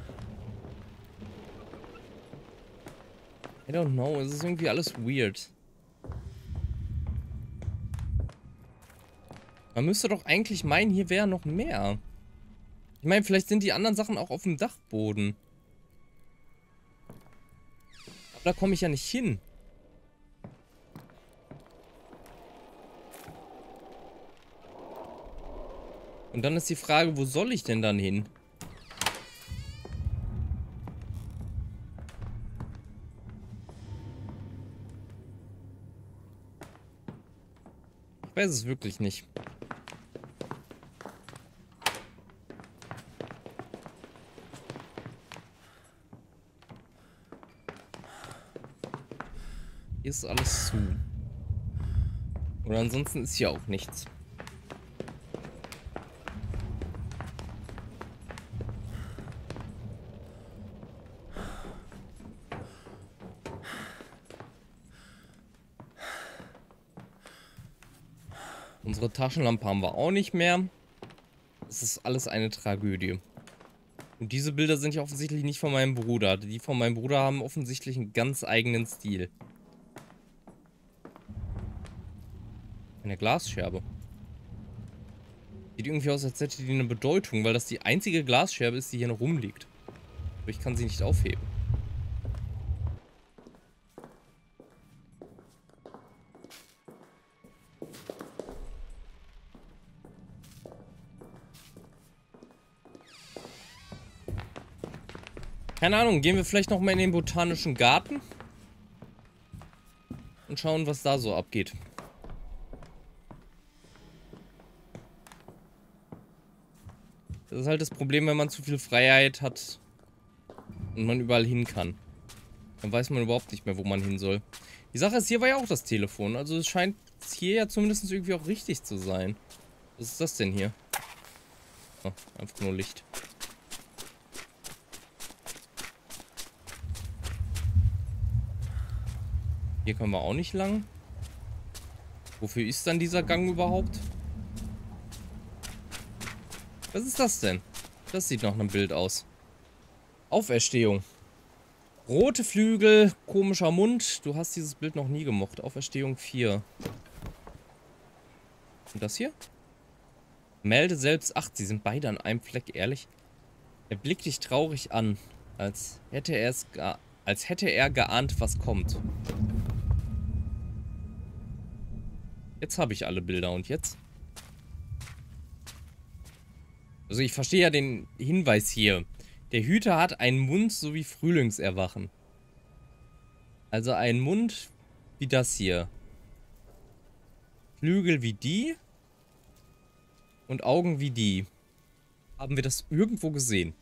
I don't know, es ist irgendwie alles weird. Man müsste doch eigentlich meinen, hier wäre noch mehr. Ich meine, vielleicht sind die anderen Sachen auch auf dem Dachboden. Aber da komme ich ja nicht hin. Und dann ist die Frage, wo soll ich denn dann hin? weiß es wirklich nicht. Hier ist alles zu. Oder ansonsten ist hier auch nichts. Unsere Taschenlampe haben wir auch nicht mehr. Es ist alles eine Tragödie. Und diese Bilder sind ja offensichtlich nicht von meinem Bruder. Die von meinem Bruder haben offensichtlich einen ganz eigenen Stil. Eine Glasscherbe. Sieht irgendwie aus, als hätte die eine Bedeutung, weil das die einzige Glasscherbe ist, die hier noch rumliegt. Aber ich kann sie nicht aufheben. Keine Ahnung, gehen wir vielleicht noch mal in den Botanischen Garten und schauen, was da so abgeht. Das ist halt das Problem, wenn man zu viel Freiheit hat und man überall hin kann. Dann weiß man überhaupt nicht mehr, wo man hin soll. Die Sache ist, hier war ja auch das Telefon. Also es scheint hier ja zumindest irgendwie auch richtig zu sein. Was ist das denn hier? Oh, einfach nur Licht. Hier können wir auch nicht lang. Wofür ist dann dieser Gang überhaupt? Was ist das denn? Das sieht nach einem Bild aus. Auferstehung. Rote Flügel, komischer Mund. Du hast dieses Bild noch nie gemocht. Auferstehung 4. Und das hier? Melde selbst. Ach, sie sind beide an einem Fleck, ehrlich. Er blickt dich traurig an, als hätte er geahnt, was kommt. Jetzt habe ich alle Bilder und jetzt? Also ich verstehe ja den Hinweis hier. Der Hüter hat einen Mund so wie Frühlingserwachen. Also einen Mund wie das hier. Flügel wie die. Und Augen wie die. Haben wir das irgendwo gesehen?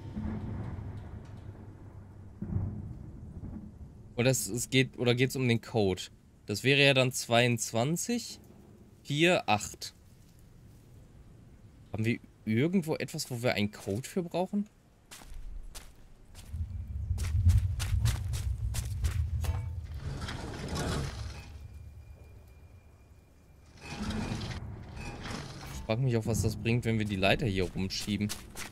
Oder geht's um den Code? Das wäre ja dann 22, 4, 8. Haben wir irgendwo etwas, wo wir einen Code für brauchen? Ich frage mich auch, was das bringt, wenn wir die Leiter hier rumschieben.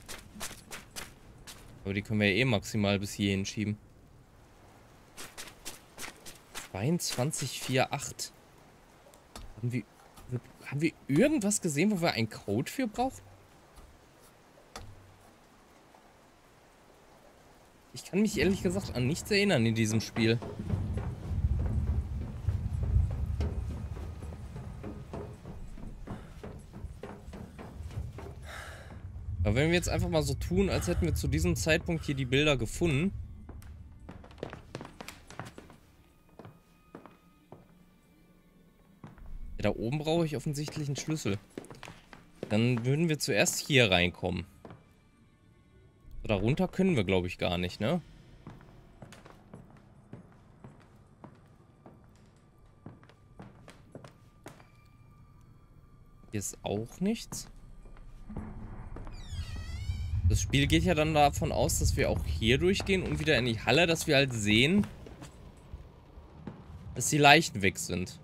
Aber die können wir ja eh maximal bis hierhin schieben. 22, 4, 8. Haben wir irgendwas gesehen, wo wir einen Code für brauchen? Ich kann mich ehrlich gesagt an nichts erinnern in diesem Spiel. Aber wenn wir jetzt einfach mal so tun, als hätten wir zu diesem Zeitpunkt hier die Bilder gefunden. Ja, da oben brauche ich offensichtlich einen Schlüssel. Dann würden wir zuerst hier reinkommen. So, darunter können wir, glaube ich, gar nicht, ne? Hier ist auch nichts. Das Spiel geht ja dann davon aus, dass wir auch hier durchgehen und wieder in die Halle, dass wir halt sehen, dass die Leichen weg sind.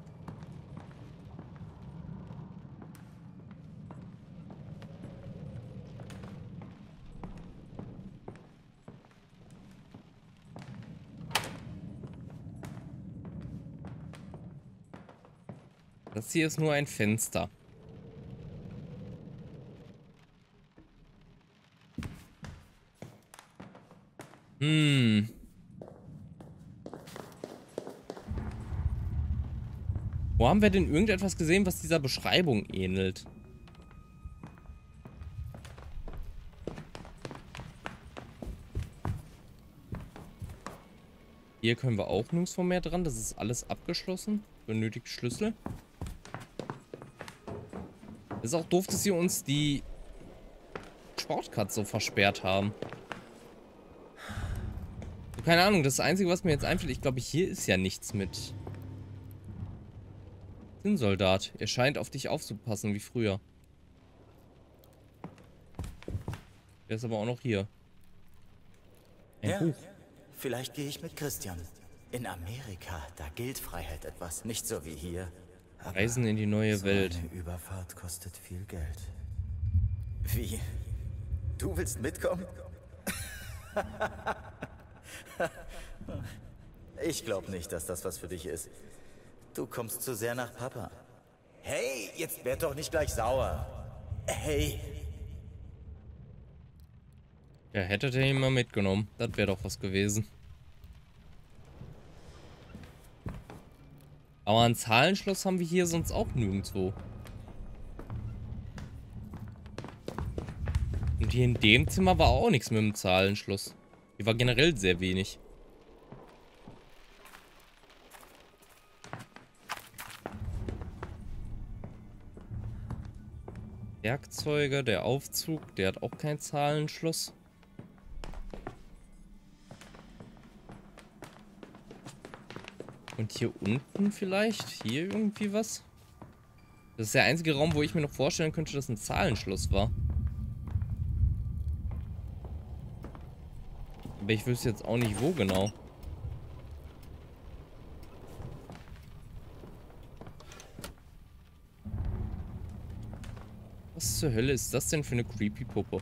Das hier ist nur ein Fenster. Wo haben wir denn irgendetwas gesehen, was dieser Beschreibung ähnelt? Hier können wir auch nirgendwo mehr dran. Das ist alles abgeschlossen. Benötigt Schlüssel. Ist auch doof, dass sie uns die Sportcuts so versperrt haben. Keine Ahnung, das Einzige, was mir jetzt einfällt, ich glaube, hier ist ja nichts mit Zinnsoldat. Er scheint auf dich aufzupassen, wie früher. Der ist aber auch noch hier. Ein Buch. Vielleicht gehe ich mit Christian. In Amerika, da gilt Freiheit etwas. Nicht so wie hier. Aber Reisen in die neue Welt. Eine Überfahrt kostet viel Geld. Wie? Du willst mitkommen? Ich glaube nicht, dass das was für dich ist. Du kommst zu sehr nach Papa. Hey, jetzt werd doch nicht gleich sauer. Hey. Ja, hättet ihr ihn mal mitgenommen. Das wäre doch was gewesen. Aber ein Zahlenschloss haben wir hier sonst auch nirgendwo. Und hier in dem Zimmer war auch nichts mit dem Zahlenschloss. Hier war generell sehr wenig. Werkzeuge, der Aufzug, der hat auch kein Zahlenschloss. Und hier unten vielleicht? Hier irgendwie was? Das ist der einzige Raum, wo ich mir noch vorstellen könnte, dass ein Zahlenschloss war. Aber ich wüsste jetzt auch nicht, wo genau. Was zur Hölle ist das denn für eine creepy Puppe?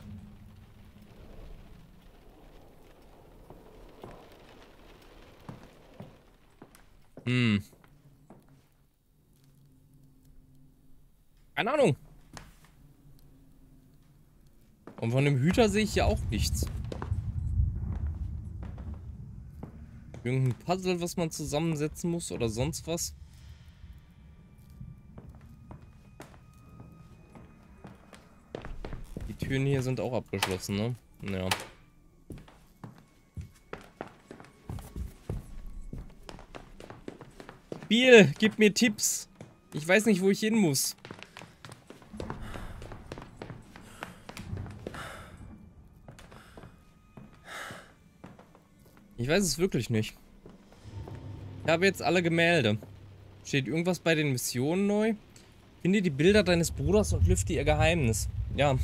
Keine Ahnung. Und von dem Hüter sehe ich ja auch nichts. Irgendein Puzzle, was man zusammensetzen muss oder sonst was. Die Türen hier sind auch abgeschlossen, ne? Ja. Spiel, gib mir Tipps. Ich weiß nicht, wo ich hin muss. Ich weiß es wirklich nicht. Ich habe jetzt alle Gemälde. Steht irgendwas bei den Missionen neu? Finde die Bilder deines Bruders und lüfte ihr Geheimnis. Ja.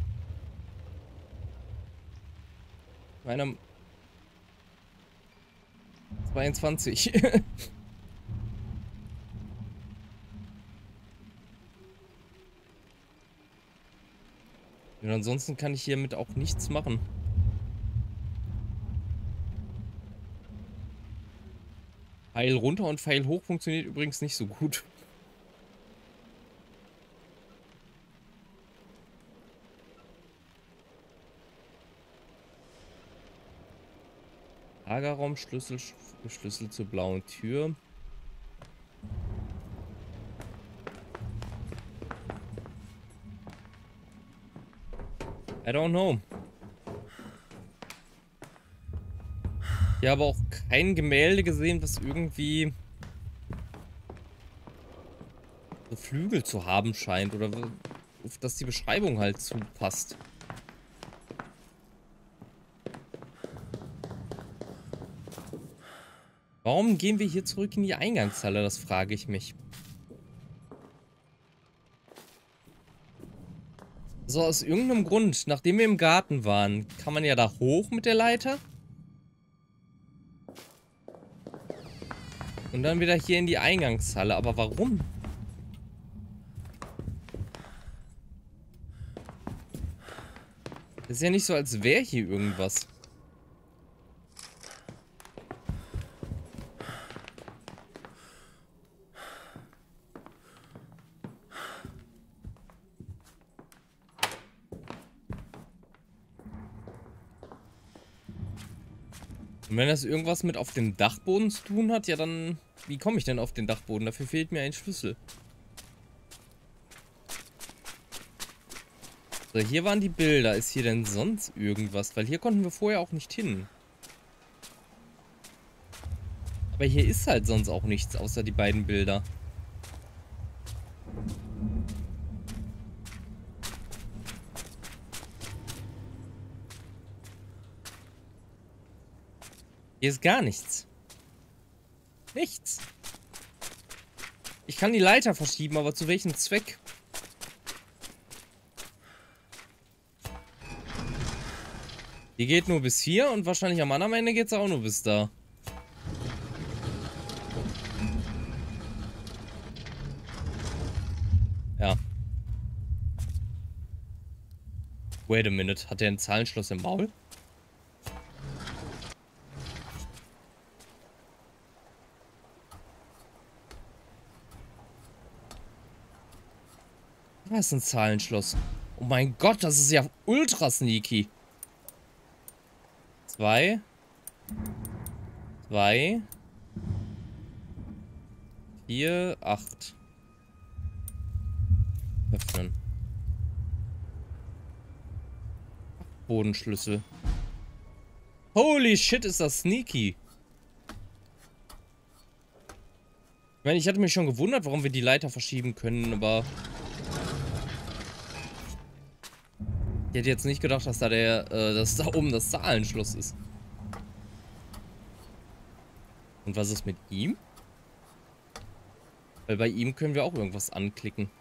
Meiner 22. Und ansonsten kann ich hiermit auch nichts machen. Pfeil runter und Pfeil hoch funktioniert übrigens nicht so gut. Lagerraumschlüssel, Schlüssel zur blauen Tür. I don't know. Ich habe auch kein Gemälde gesehen, was irgendwie so Flügel zu haben scheint oder auf das die Beschreibung halt zupasst. Warum gehen wir hier zurück in die Eingangshalle? Das frage ich mich. So, aus irgendeinem Grund, nachdem wir im Garten waren, kann man ja da hoch mit der Leiter. Und dann wieder hier in die Eingangshalle. Aber warum? Das ist ja nicht so, als wäre hier irgendwas. Und wenn das irgendwas mit auf dem Dachboden zu tun hat, ja dann... Wie komme ich denn auf den Dachboden? Dafür fehlt mir ein Schlüssel. So, hier waren die Bilder. Ist hier denn sonst irgendwas? Weil hier konnten wir vorher auch nicht hin. Aber hier ist halt sonst auch nichts, außer die beiden Bilder. Hier ist gar nichts. Nichts. Ich kann die Leiter verschieben, aber zu welchem Zweck? Die geht nur bis hier und wahrscheinlich am anderen Ende geht es auch nur bis da. Ja. Wait a minute. Hat der ein Zahlenschloss im Maul? Was ist ein Zahlenschloss? Oh mein Gott, das ist ja ultra sneaky. 2. 2. 4, 8. Öffnen. Bodenschlüssel. Holy shit, ist das sneaky. Ich meine, ich hatte mich schon gewundert, warum wir die Leiter verschieben können, aber... Ich hätte jetzt nicht gedacht, dass da oben das Zahlenschloss ist. Und was ist mit ihm? Weil bei ihm können wir auch irgendwas anklicken.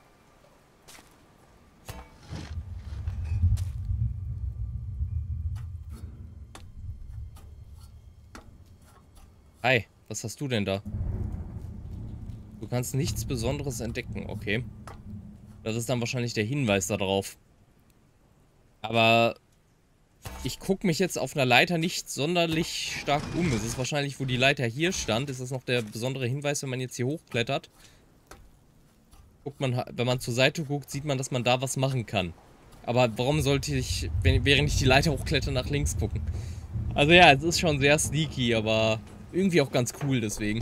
Hi, was hast du denn da? Du kannst nichts Besonderes entdecken, okay. Das ist dann wahrscheinlich der Hinweis darauf. Aber ich gucke mich jetzt auf einer Leiter nicht sonderlich stark um. Es ist wahrscheinlich, wo die Leiter hier stand, ist das noch der besondere Hinweis, wenn man jetzt hier hochklettert. Guckt man, wenn man zur Seite guckt, sieht man, dass man da was machen kann. Aber warum sollte ich, während ich die Leiter hochkletter, nach links gucken? Also ja, es ist schon sehr sneaky, aber irgendwie auch ganz cool deswegen.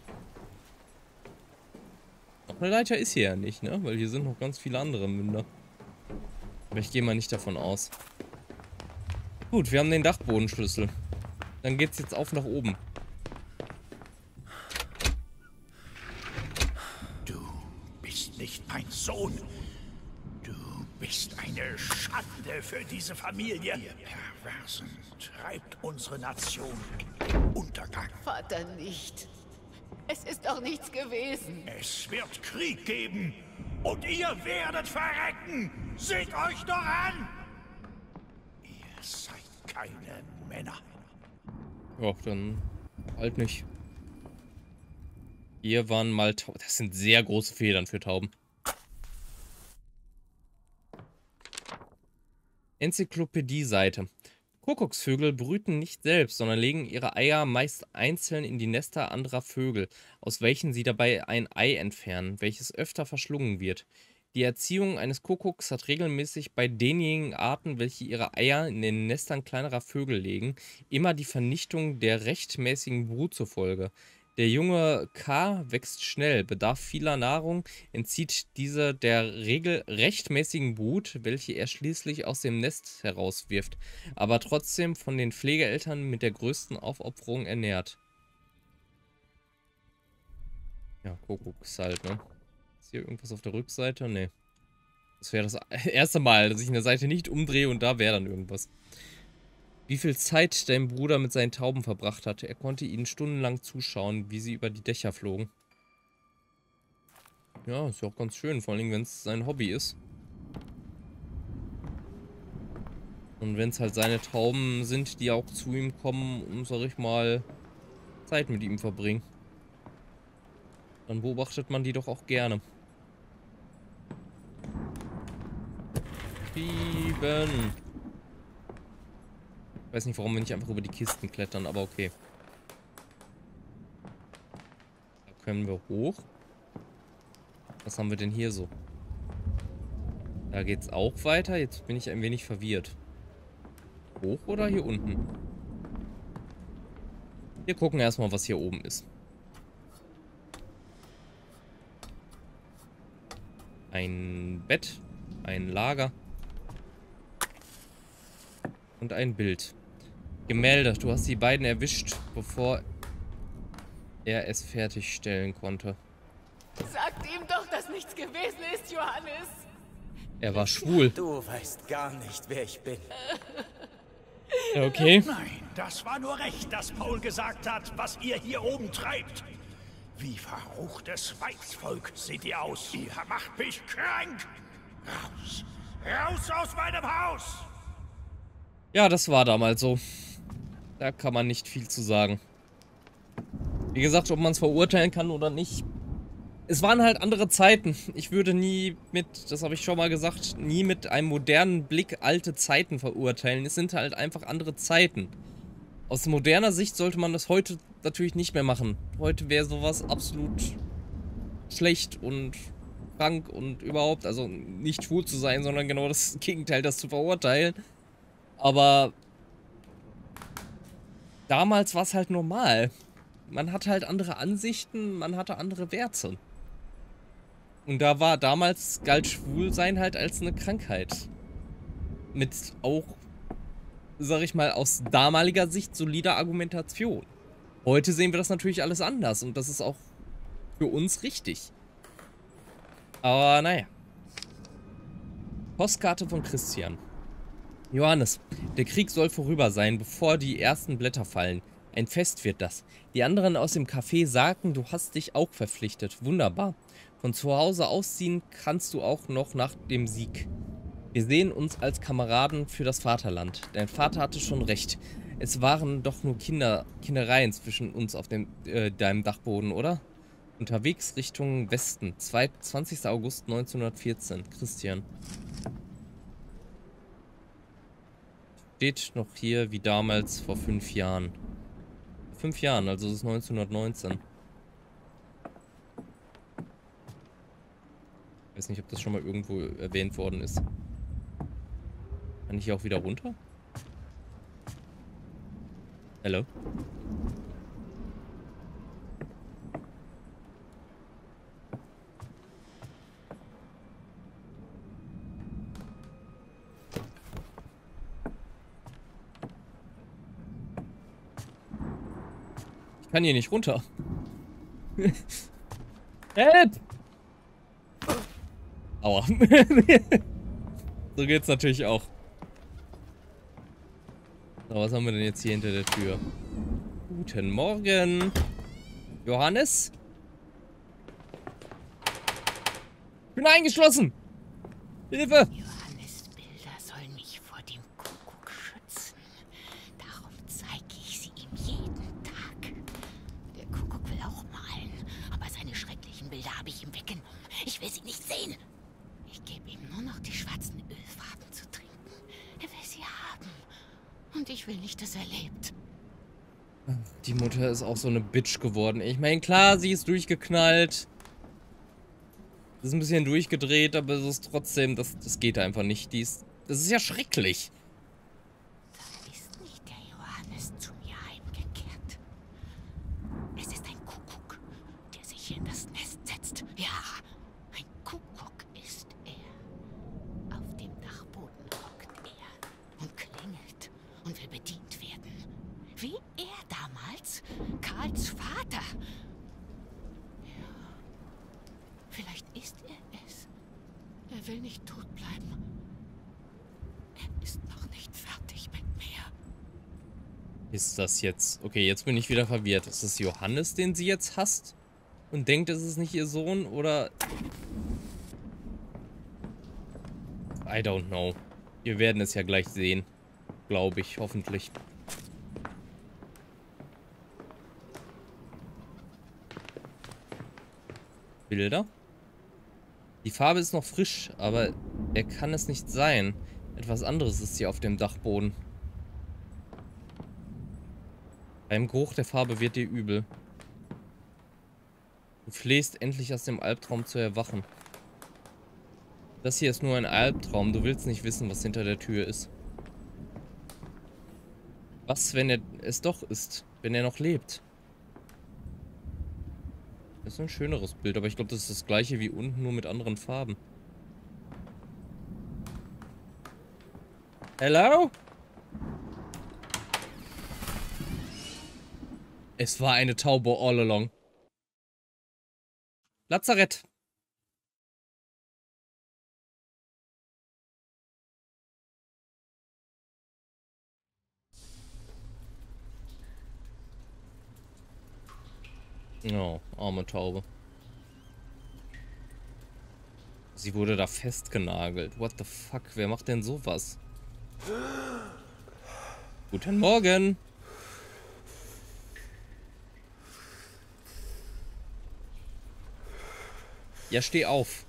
Noch eine Leiter ist hier ja nicht, ne? Weil hier sind noch ganz viele andere Münder. Aber ich gehe mal nicht davon aus. Gut, wir haben den Dachbodenschlüssel. Dann geht's jetzt auf nach oben. Du bist nicht mein Sohn. Du bist eine Schande für diese Familie. Ihr Perversen treibt unsere Nation in den Untergang. Vater, nicht. Es ist doch nichts gewesen. Es wird Krieg geben und ihr werdet verrecken. Seht euch doch an! Ihr seid keine Männer. Ja, dann halt nicht. Hier waren mal Tauben. Das sind sehr große Federn für Tauben. Enzyklopädie-Seite. Kuckucksvögel brüten nicht selbst, sondern legen ihre Eier meist einzeln in die Nester anderer Vögel, aus welchen sie dabei ein Ei entfernen, welches öfter verschlungen wird. Die Erziehung eines Kuckucks hat regelmäßig bei denjenigen Arten, welche ihre Eier in den Nestern kleinerer Vögel legen, immer die Vernichtung der rechtmäßigen Brut zur Folge. Der junge K wächst schnell, bedarf vieler Nahrung, entzieht diese der regelmäßigen Brut, welche er schließlich aus dem Nest herauswirft, aber trotzdem von den Pflegeeltern mit der größten Aufopferung ernährt. Ja, Kuckucks halt, ne? Ist hier irgendwas auf der Rückseite? Nee. Das wäre das erste Mal, dass ich eine Seite nicht umdrehe und da wäre dann irgendwas. Wie viel Zeit dein Bruder mit seinen Tauben verbracht hatte. Er konnte ihnen stundenlang zuschauen, wie sie über die Dächer flogen. Ja, ist ja auch ganz schön, vor allem wenn es sein Hobby ist. Und wenn es halt seine Tauben sind, die auch zu ihm kommen und, sag ich mal, Zeit mit ihm verbringen. Dann beobachtet man die doch auch gerne. 7. Ich weiß nicht, warum wir nicht einfach über die Kisten klettern, aber okay. Da können wir hoch. Was haben wir denn hier so? Da geht's auch weiter. Jetzt bin ich ein wenig verwirrt. Hoch oder hier unten? Wir gucken erstmal, was hier oben ist. Ein Bett, ein Lager und ein Bild. Gemälde. Du hast die beiden erwischt, bevor er es fertigstellen konnte. Sagt ihm doch, dass nichts gewesen ist, Johannes. Er war schwul. Du weißt gar nicht, wer ich bin. Okay. Nein, das war nur recht, dass Paul gesagt hat, was ihr hier oben treibt. Wie verruchtes Weibsvolk seht ihr aus. Ihr macht mich krank. Raus. Raus aus meinem Haus. Ja, das war damals so. Da kann man nicht viel zu sagen. Wie gesagt, ob man es verurteilen kann oder nicht. Es waren halt andere Zeiten. Ich würde nie mit, das habe ich schon mal gesagt, nie mit einem modernen Blick alte Zeiten verurteilen. Es sind halt einfach andere Zeiten. Aus moderner Sicht sollte man das heute natürlich nicht mehr machen. Heute wäre sowas absolut schlecht und krank und überhaupt, also nicht schwul zu sein, sondern genau das Gegenteil, das zu verurteilen. Aber damals war es halt normal. Man hatte halt andere Ansichten, man hatte andere Werte. Und da war damals, galt Schwulsein halt als eine Krankheit. Mit auch, sag ich mal, aus damaliger Sicht solider Argumentation. Heute sehen wir das natürlich alles anders und das ist auch für uns richtig. Aber naja. Postkarte von Christian. Johannes, der Krieg soll vorüber sein, bevor die ersten Blätter fallen. Ein Fest wird das. Die anderen aus dem Café sagten, du hast dich auch verpflichtet. Wunderbar. Von zu Hause ausziehen kannst du auch noch nach dem Sieg. Wir sehen uns als Kameraden für das Vaterland. Dein Vater hatte schon recht. Es waren doch nur Kindereien zwischen uns auf deinem Dachboden, oder? Unterwegs Richtung Westen. 20. August 1914. Christian. Steht noch hier wie damals vor 5 Jahren. 5 Jahren, also es ist 1919. Ich weiß nicht, ob das schon mal irgendwo erwähnt worden ist. Kann ich hier auch wieder runter? Hallo? Ich kann hier nicht runter. Help! Aua. So geht's natürlich auch. So, was haben wir denn jetzt hier hinter der Tür? Guten Morgen. Johannes? Ich bin eingeschlossen. Hilfe! Johannes Bilder sollen mich vor dem Kuckuck schützen. Darum zeige ich sie ihm jeden Tag. Der Kuckuck will auch malen, aber seine schrecklichen Bilder habe ich ihm weggenommen. Ich will sie nicht sehen. Ich gebe ihm nur noch die schwarzen Ölfarben zu trinken. Er will sie haben. Und ich will nicht, dass er lebt. Die Mutter ist auch so eine Bitch geworden. Ich meine, klar, sie ist durchgeknallt. Ist ein bisschen durchgedreht, aber es ist trotzdem, das geht einfach nicht. Das ist ja schrecklich. Da ist nicht der Johannes zu mir heimgekehrt. Es ist ein Kuckuck, der sich hier in das Nest setzt. Ja, ein Kuckuck ist er. Auf dem Dachboden hockt er und klingelt und will bedient werden. Wie er damals, Karls Vater. Vielleicht ist er es. Er will nicht tot bleiben. Er ist noch nicht fertig mit mir. Ist das jetzt... Okay, jetzt bin ich wieder verwirrt. Ist das Johannes, den sie jetzt hasst? Und denkt, es ist nicht ihr Sohn? Oder... I don't know. Wir werden es ja gleich sehen. Glaube ich, hoffentlich. Bilder? Die Farbe ist noch frisch, aber er kann es nicht sein. Etwas anderes ist hier auf dem Dachboden. Beim Geruch der Farbe wird dir übel. Du flehst endlich aus dem Albtraum zu erwachen. Das hier ist nur ein Albtraum. Du willst nicht wissen, was hinter der Tür ist. Was, wenn er es doch ist? Wenn er noch lebt? Das ist ein schöneres Bild, aber ich glaube, das ist das gleiche wie unten, nur mit anderen Farben. Hello? Es war eine Taube all along. Lazarett. Oh, arme Taube. Sie wurde da festgenagelt. What the fuck? Wer macht denn sowas? Guten Morgen. Ja, steh auf.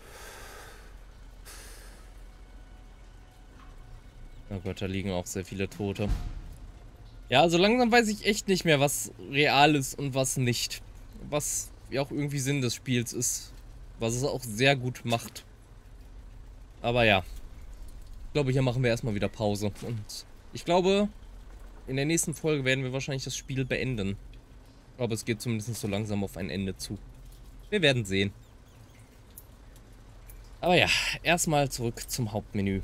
Oh Gott, da liegen auch sehr viele Tote. Ja, also langsam weiß ich echt nicht mehr, was real ist und was nicht. Was ja auch irgendwie Sinn des Spiels ist. Was es auch sehr gut macht. Aber ja. Ich glaube, hier machen wir erstmal wieder Pause. Und ich glaube, in der nächsten Folge werden wir wahrscheinlich das Spiel beenden. Aber es geht zumindest so langsam auf ein Ende zu. Wir werden sehen. Aber ja, erstmal zurück zum Hauptmenü.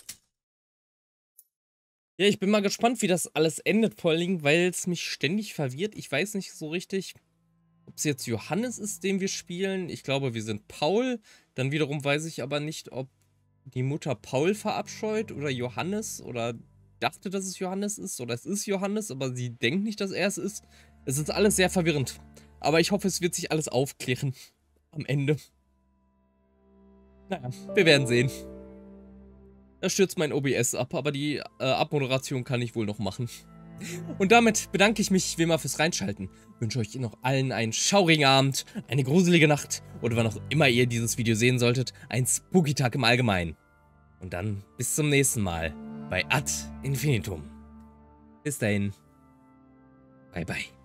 Ja, ich bin mal gespannt, wie das alles endet, vor allem, weil es mich ständig verwirrt. Ich weiß nicht so richtig, ob es jetzt Johannes ist, den wir spielen. Ich glaube, wir sind Paul. Dann wiederum weiß ich aber nicht, ob die Mutter Paul verabscheut oder Johannes oder dachte, dass es Johannes ist oder es ist Johannes, aber sie denkt nicht, dass er es ist. Es ist alles sehr verwirrend. Aber ich hoffe, es wird sich alles aufklären am Ende. Naja, wir werden sehen. Da stürzt mein OBS ab, aber die Abmoderation kann ich wohl noch machen. Und damit bedanke ich mich wie immer fürs Reinschalten. Wünsche euch noch allen einen schaurigen Abend, eine gruselige Nacht oder wann auch immer ihr dieses Video sehen solltet, einen Spooky-Tag im Allgemeinen. Und dann bis zum nächsten Mal bei Ad Infinitum. Bis dahin. Bye bye.